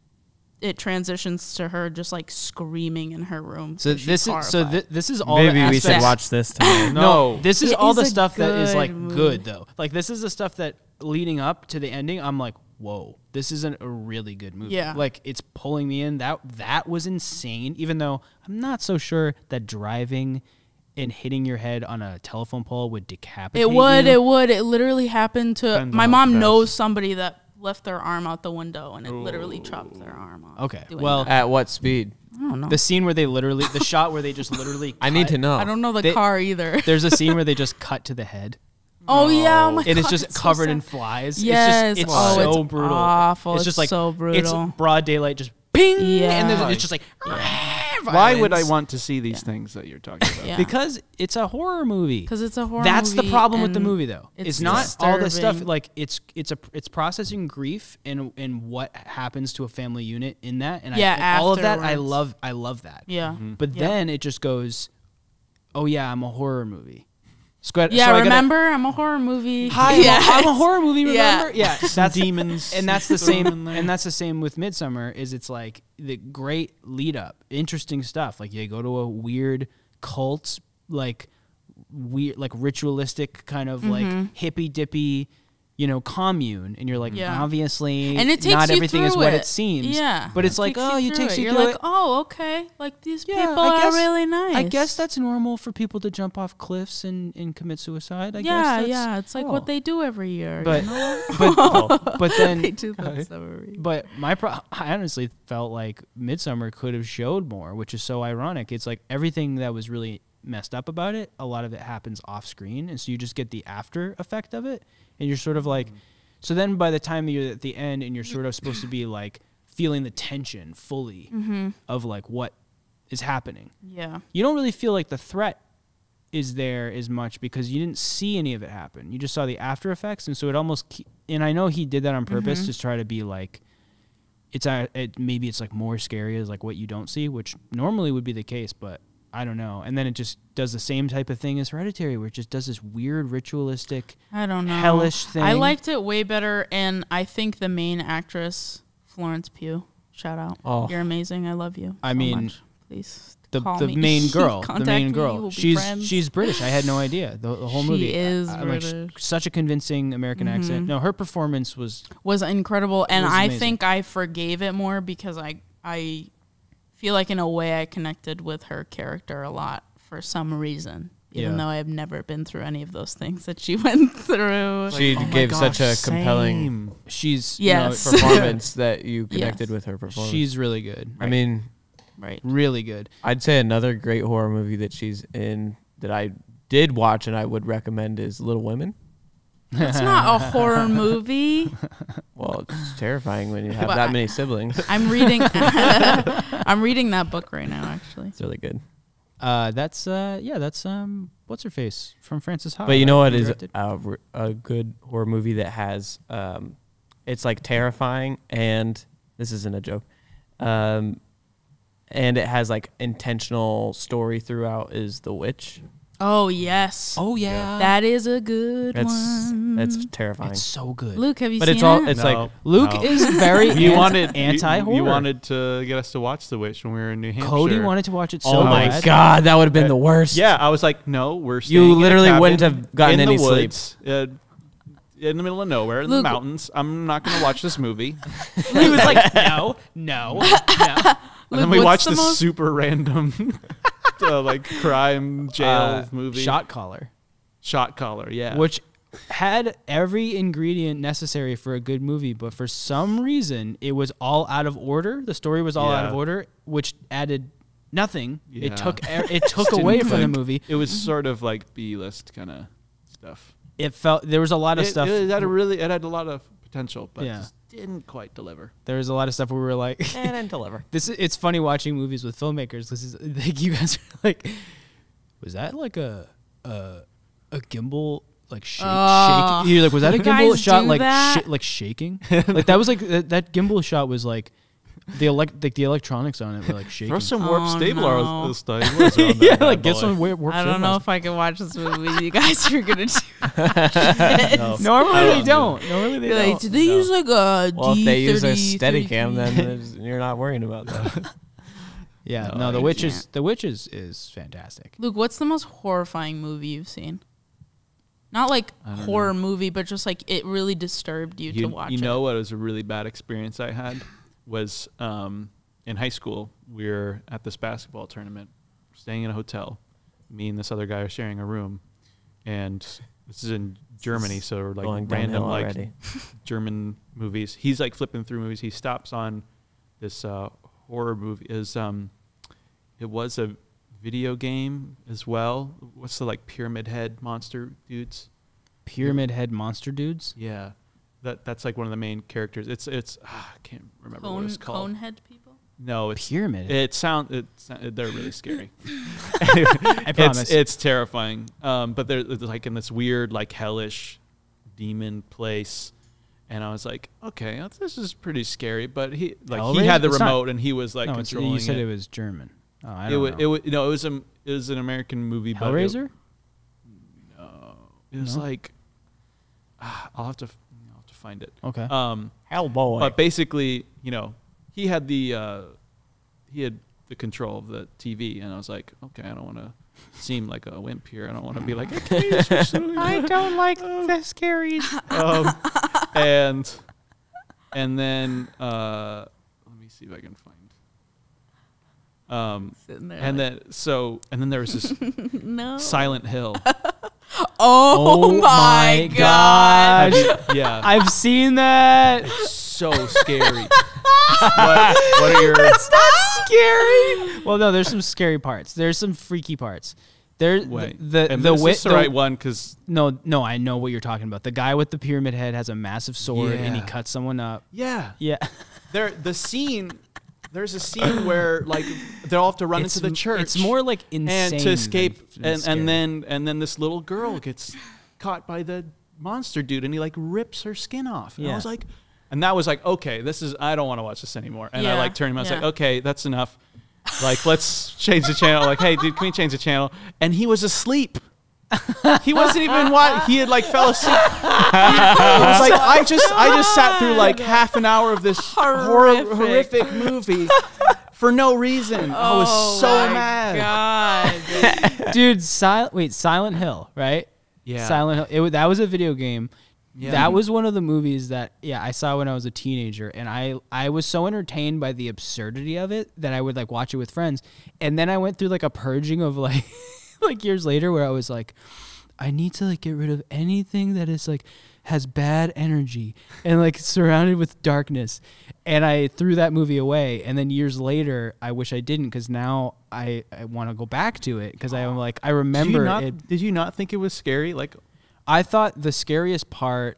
it transitions to her just like screaming in her room.
So
she's
this is so
horrified.
thi- this is all.
Maybe
the
we should
aspects-
watch this tonight.
No.
This is
It
all
is
the
a
stuff that is
good
like
movie.
good though. Like this is the stuff that leading up to the ending, I'm like, whoa, this isn't a really good movie.
Yeah.
Like it's pulling me in. That that was insane. Even though I'm not so sure that driving and hitting your head on a telephone pole would decapitate
It would,
you.
it would. It literally happened to
Depends
my
on how
mom
fast.
knows somebody that left their arm out the window, and it literally chopped their arm off.
Okay,
doing
well,
that.
At what speed?
I don't know.
the scene where they literally the shot where they just literally
I need
cut-
to know.
I don't know the
They-
car either.
There's a scene where they just cut to the head.
Oh yeah, oh my
And it's
God,
just
so
covered
sad.
in flies.
Yes.
It's just it's
Oh,
so
it's
brutal.
awful.
It's
It's
just like
so brutal.
It's broad daylight, just ping,
Yeah.
and then it's just like.
Why would I
violence.
want to see these things that you're talking about?
Yeah.
Because it's a horror movie.
Because it's a horror.
That's the
movie
problem with the
and
movie, though. It's,
it's
not all this stuff.
disturbing.
Like it's it's a it's processing grief and and what happens to a family unit in that. And
Yeah,
I, and all of that I
afterwards.
love. I love that.
Yeah.
But
Yeah.
then it just goes, oh yeah, I'm a horror movie. So,
Yeah,
so I gotta-
remember? I'm a horror movie.
Hi,
yeah.
I'm, a, I'm a horror movie.
Yeah.
Remember? Yeah, that's
demons.
and that's the
thrown in
same.
there.
And that's the same with Midsummer. Is it's like the great lead up, interesting stuff. Like you go to a weird cult, like weird, like ritualistic kind of like hippy dippy, you know, commune, and you're like,
Yeah.
obviously,
And it takes
not
you
everything is
through
what
it.
it seems.
Yeah.
But it's
It
like,
takes
oh, you
through
takes
it.
you
You're
through
like,
it.
oh, okay. Like these
Yeah,
people
I guess-
are really nice.
I guess that's normal for people to jump off cliffs and, and commit suicide. I
yeah,
guess that's,
yeah. It's like
oh.
what they do every year.
But
you know?
but but then
they do that stuff every year.
But my pro- I honestly felt like Midsummer could have showed more, which is so ironic. It's like everything that was really messed up about it, a lot of it happens off screen, and so you just get the after effect of it, and you're sort of like, mm-hmm. so then by the time you're at the end and you're sort of supposed to be like feeling the tension fully
Mm-hmm.
of like what is happening.
Yeah.
You don't really feel like the threat is there as much because you didn't see any of it happen. You just saw the after effects, and so it almost ke- and I know he did that on purpose
Mm-hmm.
to try to be like, it's a, it maybe it's like more scary as like what you don't see, which normally would be the case, but I don't know. And then it just does the same type of thing as Hereditary, where it just does this weird ritualistic,
I don't know.
hellish thing.
I liked it way better, and I think the main actress, Florence Pugh, shout out.
Oh.
You're amazing. I love you.
I
so
mean,
much. Please
the
call
the
me.
main girl, the
Contact
main
me,
girl.
we'll be
she's
friends.
she's British. I had no idea the, the whole
She
movie.
is
I, I'm like, sh-
British.
such a convincing American
Mhm.
accent. No, her performance was
was incredible, and
was
I
amazing.
think I forgave it more because I I feel like in a way I connected with her character a lot for some reason, even
Yeah.
though I've never been through any of those things that she went through.
She
Oh my
gave
gosh,
such a compelling
same.
she's
Yes.
you know,
performance that you connected
Yes.
with her performance.
she's really good.
I mean,
Right.
Really good.
I'd say another great horror movie that she's in that I did watch and I would recommend is Little Women.
It's not a horror movie.
Well, it's terrifying when you have
But
that
I-
many siblings.
I'm reading. I'm reading that book right now, actually.
It's really good.
Uh, that's uh, yeah, that's um, what's her face from Frances Ha.
But you know
right?
what
Who
is
directed?
a, r- a good horror movie that has, um, it's like terrifying and this isn't a joke, um, and it has like intentional story throughout is The Witch.
Oh yes.
Oh yeah,
That is a good
That's
one.
that's terrifying.
it's so good.
Luke, have you
but
seen
it's all
it?
it's
No.
like
Luke
No.
is very
You
anti-
wanted
anti-horror.
You, you wanted to get us to watch The Witch when we were in New Hampshire.
Cody wanted to watch it so
oh my
bad.
god, that would have been the worst.
Yeah, I was like, no, we're
You
staying in a
literally
cabin
wouldn't have gotten
in
any
the
sleep.
woods, uh, in the middle of nowhere, in
Luke-
the mountains. I'm not going to watch this movie.
He was like, no, no, no.
And then
Luke,
we
what's
watched
the
this
most-
super random, uh, like crime jail
Uh,
movie.
Shot Caller,
Shot Collar, yeah.
which had every ingredient necessary for a good movie, but for some reason it was all out of order. The story was all out of
Yeah.
order, which added nothing.
Yeah.
It took e- it took
Just
away
didn't
from the
click.
movie.
It was sort of like B-list kind of stuff.
It felt there was a lot of
It,
stuff.
it had a really, it had a lot of potential, but
Yeah.
just didn't quite deliver.
there was a lot of stuff where we were like,
and then deliver.
This is, it's funny watching movies with filmmakers. This is like you guys are like, was that like a a, a gimbal like shake?
Oh.
shake? You're like, was that a
You
gimbal
guys
shot
do
like
that?
sh- like shaking? Like that was like that, that gimbal shot was like the elect like the electronics on it were like shaking.
Throw some warp
Oh,
stable
no.
this time. What is around that
yeah,
bad
like get
boy?
some warp. warp
I don't
film
know
on.
if I can watch this movie. You guys are gonna do. That.
No.
Normally
I
they
don't
don't. Normally they
You're like,
don't.
did they
No.
use like a
Well, if they use a
D
steady
thirty,
cam, then
thirty-three?
there's- you're not worrying about that.
Yeah,
No,
no,
I
the witch is
can't.
the witch is is fantastic.
Luke, what's the most horrifying movie you've seen? Not like
I don't
horror movie, but just like it really disturbed you,
You,
to watch
you know
it.
what was a really bad experience I had was um, in high school. We were at this basketball tournament, staying in a hotel. Me and this other guy are sharing a room, and this is in Germany, so we're like
Going
random
downhill
like
already.
German movies. He's like flipping through movies. He stops on this uh, horror movie. Is um, it was a video game as well. What's the like pyramid head monster dudes?
Pyramid head monster dudes.
Yeah, that that's like one of the main characters. It's it's ah, I can't remember what
Cone,
it's called.
Conehead people.
No, it's
Pyramid.
it sound it they're really scary.
I promise.
It's it's terrifying. Um, but they're, it's like in this weird like hellish demon place, and I was like, okay, this is pretty scary. But he like he
Hellraiser?
had the
It's not-
remote and he was like
no, it's,
controlling
you said
it.
it was German. Oh, I
It
don't
wa-
know.
it wa- no, it was a it was an American movie. But it,
Hellraiser.
no, it was
No?
like ah, I'll have to f- I'll have to find it.
Okay.
Um,
Hellboy.
But basically, you know, he had the uh, he had the control of the T V, and I was like, okay, I don't want to seem like a wimp here. I don't want to be like, okay,
I don't like the scaries.
um, and and then uh, let me see if I can find. Um,
Sitting there
and
like,
then so and then there was this
no.
Silent Hill.
Oh,
Oh
my
my
god!
gosh.
Yeah,
I've seen that.
it's so scary. what, what are your?
It's not scary. Well, no, there's some scary parts. There's some freaky parts. There,
Wait,
the the,
and
the
this
wit.
is the,
the-
right one because
No, no, I know what you're talking about. The guy with the pyramid head has a massive sword and he
Yeah.
cuts someone up.
yeah,
Yeah.
there the scene. There's a scene where like they all have to run
It's
into the
m-
church.
It's more like insane
and to escape,
than- than
and,
scary.
and then and then this little girl gets caught by the monster dude, and he like rips her skin off. And I
Yeah.
was like, and that was like, okay, this is I don't want to watch this anymore. And I
Yeah,
like turned him. I was
yeah.
like, okay, that's enough. Like, let's change the channel. Like, hey, dude, can we change the channel? And he was asleep. He wasn't even what he had like fell asleep. I was like, I just I just sat through like half an hour of this horror,
Horrific.
horrific movie for no reason. I was
Oh
so
my
mad.
God.
Dude, Silent wait, Silent Hill, right?
Yeah.
Silent Hill. It, wa- that was a video game.
Yeah.
That was one of the movies that yeah I saw when I was a teenager, and I I was so entertained by the absurdity of it that I would like watch it with friends, and then I went through like a purging of like like years later where I was like, I need to like get rid of anything that is like has bad energy and like surrounded with darkness, and I threw that movie away. And then years later, I wish I didn't because now I I want to go back to it because I'm like I
Did you,
remember
not,
it.
did you not think it was scary? Like,
I thought the scariest part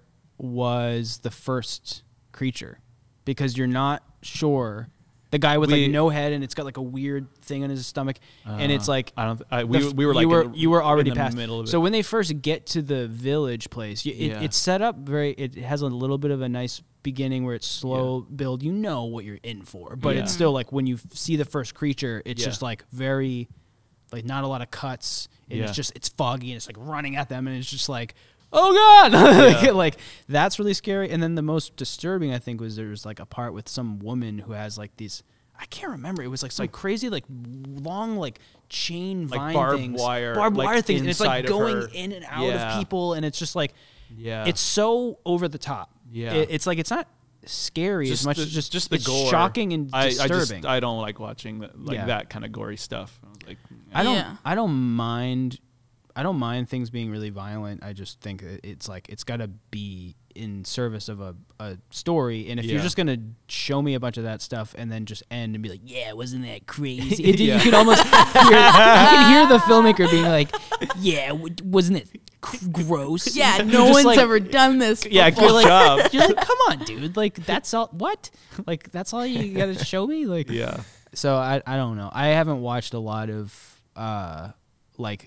was the first creature because you're not sure. The guy with
We-
like no head and it's got like a weird thing on his stomach, and it's
uh,
like
I don't. I,
the
we,
f-
we were like
you were
in the,
you were already
in the
past.
middle of it.
So when they first get to the village place, you, it,
Yeah.
it's set up very. It has a little bit of a nice beginning where it's slow build. You know what you're in for, but
Yeah.
it's still like when you f- see the first creature, it's
Yeah.
just like very, like not a lot of cuts. And
Yeah.
It's just it's foggy and it's like running at them and it's just like. Oh God! like,
Yeah.
like that's really scary. And then the most disturbing, I think, was there's like a part with some woman who has like these. I can't remember. It was like some
Like-
crazy, like long, like chain
Like
vine
barbed
things,
wire,
barbed
like,
wire things, and it's like
inside of
going
her.
in and out
Yeah.
of people, and it's just like
yeah,
it's so over the top.
Yeah.
It- it's like it's not scary as much
the,
as just
just the
it's
gore.
shocking and
I, I
disturbing.
just I don't like watching that, like
Yeah.
that kind of gory stuff. I was like,
I don't.
Yeah.
I don't mind. I don't mind things being really violent. I just think that it's like it's got to be in service of a, a story. And if
Yeah.
you're just gonna show me a bunch of that stuff and then just end and be like, "Yeah, wasn't that crazy?" It,
Yeah.
You can almost hear, you can hear the filmmaker being like, "Yeah, w- wasn't it c- gross?"
Yeah,
And
no
you're just
one's
like-
ever done this.
yeah,
before.
good job.
You're like, "Come on, dude! Like that's all. What? Like that's all you got to show me?" Like,
yeah,
so I I don't know. I haven't watched a lot of uh like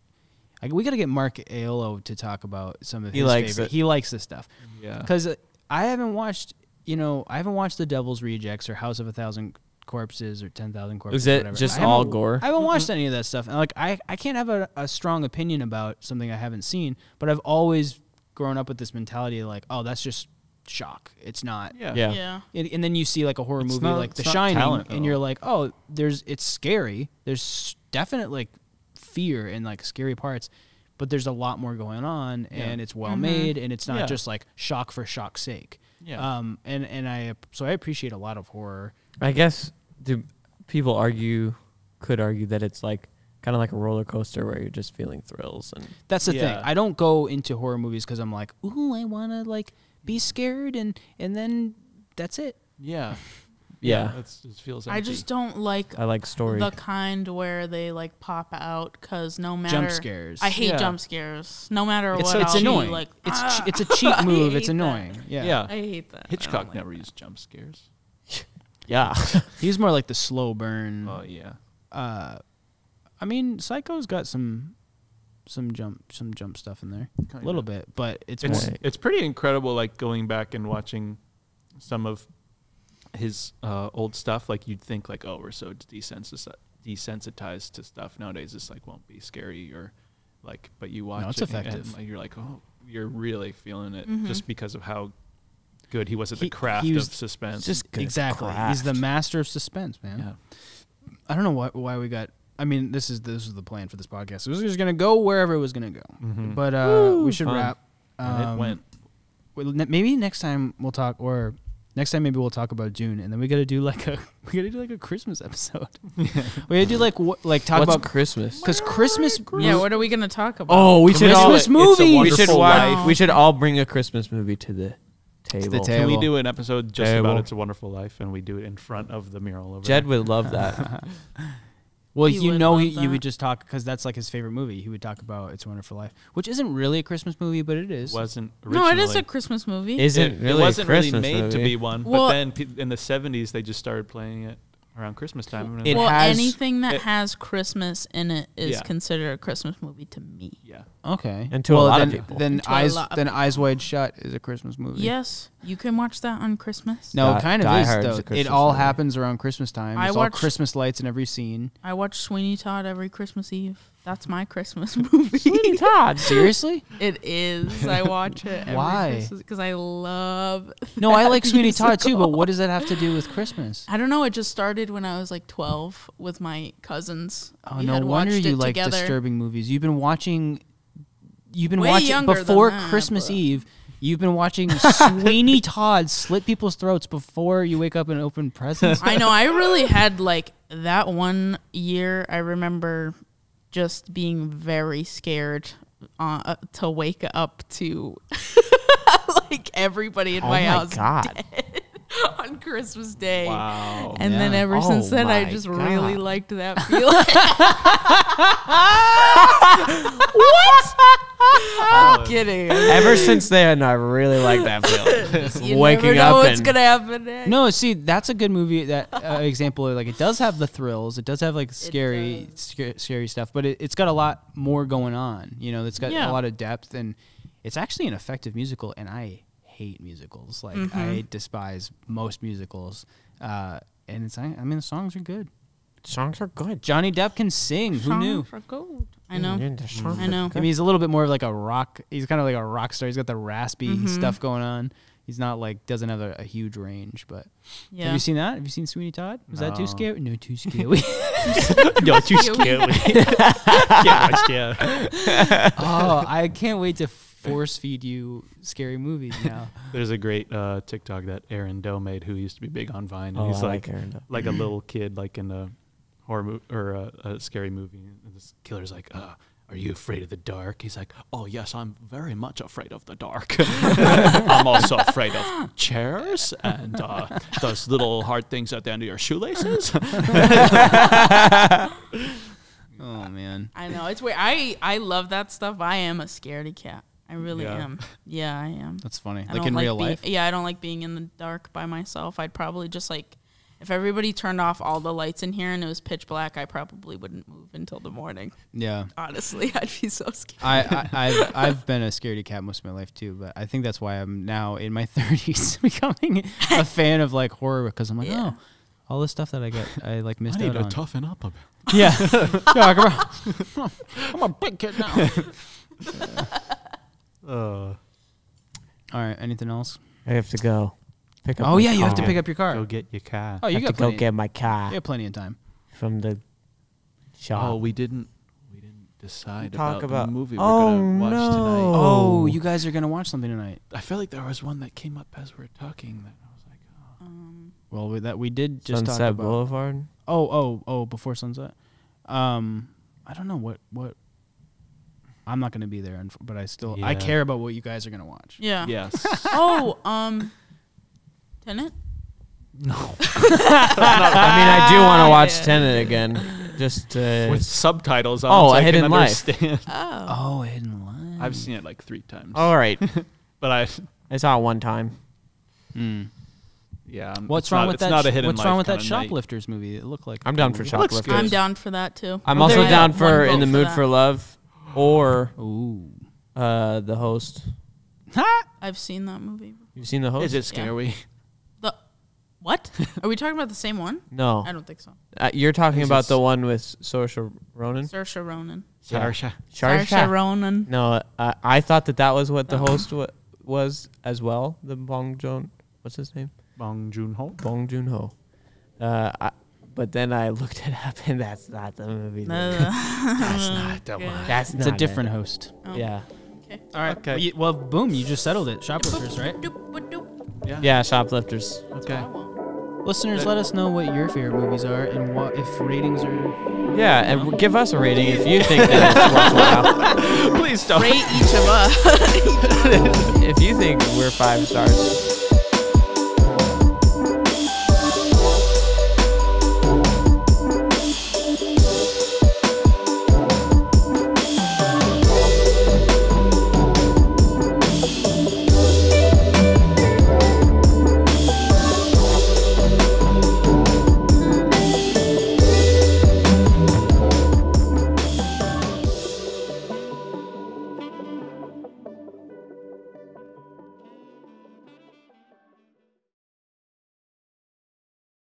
I, we got to get Mark Aiello to talk about some of
He
his
likes
favorite.
it.
He likes this stuff
yeah.
because I haven't watched. You know, I haven't watched The Devil's Rejects or House of a Thousand Corpses or Ten Thousand Corpses.
Is it
whatever.
just
I haven't-
all gore?
I haven't watched any of that stuff. And like I I can't have a, a strong opinion about something I haven't seen. But I've always grown up with this mentality of like, oh, that's just shock. It's not.
yeah,
Yeah.
Yeah.
And, and then you see like a horror
It's
movie
not-
like The
it's not
Shining,
talent,
and
though.
you're like, oh, there's it's scary. There's definite like fear and like scary parts, but there's a lot more going on,
Yeah.
and it's well
Mhm.
made, and it's not
Yeah.
just like shock for shock's sake.
Yeah.
Um. And and I so I appreciate a lot of horror.
I guess do people argue could argue that it's like kind of like a roller coaster where you're just feeling thrills and
That's the thing.
Yeah.
I don't go into horror movies because I'm like, ooh, I want to like be scared, and and then that's it.
yeah,
yeah,
That's, it feels.
I
empty.
just don't like
I like story.
the kind where they like pop out because no matter
Jump scares.
I hate
Yeah.
jump scares. No matter
It's
what,
it's
I'll be
annoying.
Like
it's
ah,
che- it's a cheap
I
move.
hate
It's
that.
annoying. Yeah.
yeah.
I hate that. I don't
Hitchcock
like
never
that.
used jump scares.
yeah,
He's more like the slow burn.
Oh yeah,
uh I mean Psycho's got some some jump some jump stuff in there. A
Kinda.
little bit, but it's,
It's
more
Right.
it's pretty incredible. Like going back and watching some of his uh, old stuff. Like you'd think like, oh, we're so desensitized desensitized to stuff nowadays. This like won't be scary or like, but you watch
it's
it and-
effective.
and like, you're like, oh, you're really feeling it
Mhm.
just because of how good he was at
He-
the craft
he
of
was
suspense.
just
good at
exactly. He's the
craft.
master of suspense, man.
yeah,
I don't know why why we got I mean, this is this is the plan for this podcast. It was just gonna go wherever it was gonna go.
Mhm.
But uh,
Woo,
we should
fun.
wrap.
And
Um,
it went.
well, ne- maybe next time we'll talk, or next time maybe we'll talk about June, and then we gotta do like a we gotta do like a Christmas episode. we gotta do like what like talk
What's
about
Christmas?
because Christmas.
Yeah, what are we gonna talk about?
Oh, we should all
Christmas
It's a
movie.
we should
Wonderful
watch.
Life.
We should all bring a Christmas movie to the table.
the
Can
table.
we do an episode just
Table.
about It's a Wonderful Life, and we do it in front of the mural over
Jed
there?
would love that.
Well,
He
you
would
know,
love
he, you
that.
would just talk because that's like his favorite movie. He would talk about It's a Wonderful Life, which isn't really a Christmas movie, but it is.
Wasn't
No,
originally.
it is a Christmas movie.
Isn't
it,
really
it wasn't
a Christmas
really made
movie.
to be one,
Well-
but then pe- in the seventies they just started playing it around Christmas time.
It
well,
has-
anything that
it-
has Christmas in it is
Yeah.
considered a Christmas movie to me.
yeah,
Okay.
And to a
well,
lot
then,
of people.
Then
And to a
Eyes
lot of
then
people.
Eyes Wide Shut is a Christmas movie.
Yes, you can watch that on Christmas.
No,
Die-
it kind of
Die
is
Hard's
though.
a
It
Christmas
all
movie.
happens around Christmas time.
I
There's all
watched-
Christmas lights in every scene.
I watch Sweeney Todd every Christmas Eve. That's my Christmas movie.
Todd.
Seriously?
It is. I watch it every
Why?
because I love.
No, I like
that
Sweeney Todd too, but
musical.
what does that have to do with Christmas?
I don't know. It just started when I was like twelve with my cousins.
Oh,
We
no
had
wonder
watched
you
it
like
together.
disturbing movies. You've been watching. You've been
Way
watching
younger than
before
that,
Christmas
but-
Eve. You've been watching Sweeney Todd slit people's throats before you wake up and open presents.
I know. I really had like that one year. I remember just being very scared uh, to wake up to like everybody in
Oh
my,
my
house
God.
dead on Christmas Day.
wow.
And then
Yeah.
ever
Oh
since then, I
my
just
God.
really liked that feeling. I'm kidding.
Ever since then, I really like that film. Just
You
waking
never know
up
what's
and
gonna happen next.
No, see, that's a good movie. That uh, example, of, like it does have the thrills. It does have like scary,
does.
sca- scary stuff, but it, it's got a lot more going on. You know, it's got
Yeah.
a lot of depth, and it's actually an effective musical. And I hate musicals. Like
Mm-hmm.
I despise most musicals. Uh, and it's, I mean, the songs are good.
songs are good.
Johnny Depp can sing. Who knew?
Songs are gold. I know.
Yeah, the songs
I
are
know.
I mean, he's a little bit more of like a rock. He's kind of like a rock star. He's got the raspy
Mhm.
stuff going on. He's not like doesn't have a, a huge range. But
Yeah.
have you seen that? Have you seen Sweeney Todd? Was that too
No.
scary? No, too scary.
Yo, too scary. Can't watch, yeah.
Oh, I can't wait to force feed you scary movies now.
There's a great uh, TikTok that Aaron Doe made, who used to be big on Vine, and
Oh,
he's
I
like
like Aaron Doe.
like a little kid, like in a horror mo- or a, a scary movie. And this killer's like, uh, "Are you afraid of the dark?" He's like, "Oh yes, I'm very much afraid of the dark. I'm also afraid of chairs and uh, those little hard things at the end of your shoelaces."
Oh man.
I know. It's weird. I, I love that stuff. I am a scaredy cat. I really
Yeah.
am. Yeah, I am.
That's funny.
I
Like
don't
in real
being-
life.
Yeah, I don't like being in the dark by myself. I'd probably just like, if everybody turned off all the lights in here and it was pitch black, I probably wouldn't move until the morning.
Yeah.
Honestly, I'd be so scared.
I, I I've I've been a scaredy cat most of my life too, but I think that's why I'm now in my thirties becoming a fan of like horror because I'm like,
Yeah.
oh, all this stuff that I get I like missed
I need
out
to
on.
toughen up a bit.
Yeah. Yeah, come on. I'm a big kid now.
Uh,
All right. Anything else?
I have to go. Pick up
Oh
my
yeah, you have to
car.
pick up your car.
go get your car.
Oh,
I
you
have
got
to go
plenty.
get my car
You have plenty of time.
from the shop.
Oh, we didn't. We didn't decide
Talk
about,
about-
the movie we're
Oh,
gonna watch
no.
tonight.
Oh,
Oh.
you guys are gonna watch something tonight.
I feel like there was one that came up as we were talking that I was like, oh.
Um,
Well, we, that we did just talk
Sunset
about.
Boulevard.
Oh, oh, oh! Before sunset. Um, I don't know what what. I'm not gonna be there, unf- but I still I
Yeah.
care about what you guys are gonna watch.
yeah.
Yes.
Oh, um, Tenet?
No.
I mean, I do want to
Ah,
watch
yeah.
Tenet again. Just to
With subtitles on.
Oh,
so
A
I
Hidden
can
Life.
understand.
Oh.
Oh, Hidden Line.
I've seen it like three times.
all right.
But I,
I saw it one time.
Mm.
yeah. I'm-
What's
it's
wrong
not,
with
it's
that?
not a
sh-
hidden
what's wrong
life
with that
kinda night.
Shoplifters movie? It looked like.
I'm down for
Looks
Shoplifters.
good.
I'm down for that too.
I'm
Well,
also
there-
down
One
for
vote
In the
for
Mood
that.
for Love or
Ooh.
uh, The Host.
I've seen that movie.
You've seen The Host?
Is it scary?
The what? Are we talking about the same one?
No.
I don't think so.
Uh, you're talking
Is
about
it
the
s-
one with Saoirse Ronan?
Saoirse Ronan.
Yeah.
Saoirse.
Saoirse Ronan.
No, uh, I thought that that was what The
Oh.
Host wa- was as well. The Bong Joon. What's his name?
Bong Joon-ho.
Bong Joon Ho. Uh, I, but then I looked it up, and that's not the movie.
No.
That's not the
Okay.
one.
That's
It's
not
a different
it.
host.
Oh.
Yeah.
Okay.
All right.
Okay.
Well, you- well, boom, you just settled it. Shoplifters, right?
Doop, doop, doop.
Yeah.
Yeah, Shoplifters.
Okay.
I want.
Listeners, let us know what your favorite movies are and what if ratings are.
Yeah, and w- give us a rating if you think that it's worthwhile.
Please don't.
Rate each of us.
If you think we're five stars,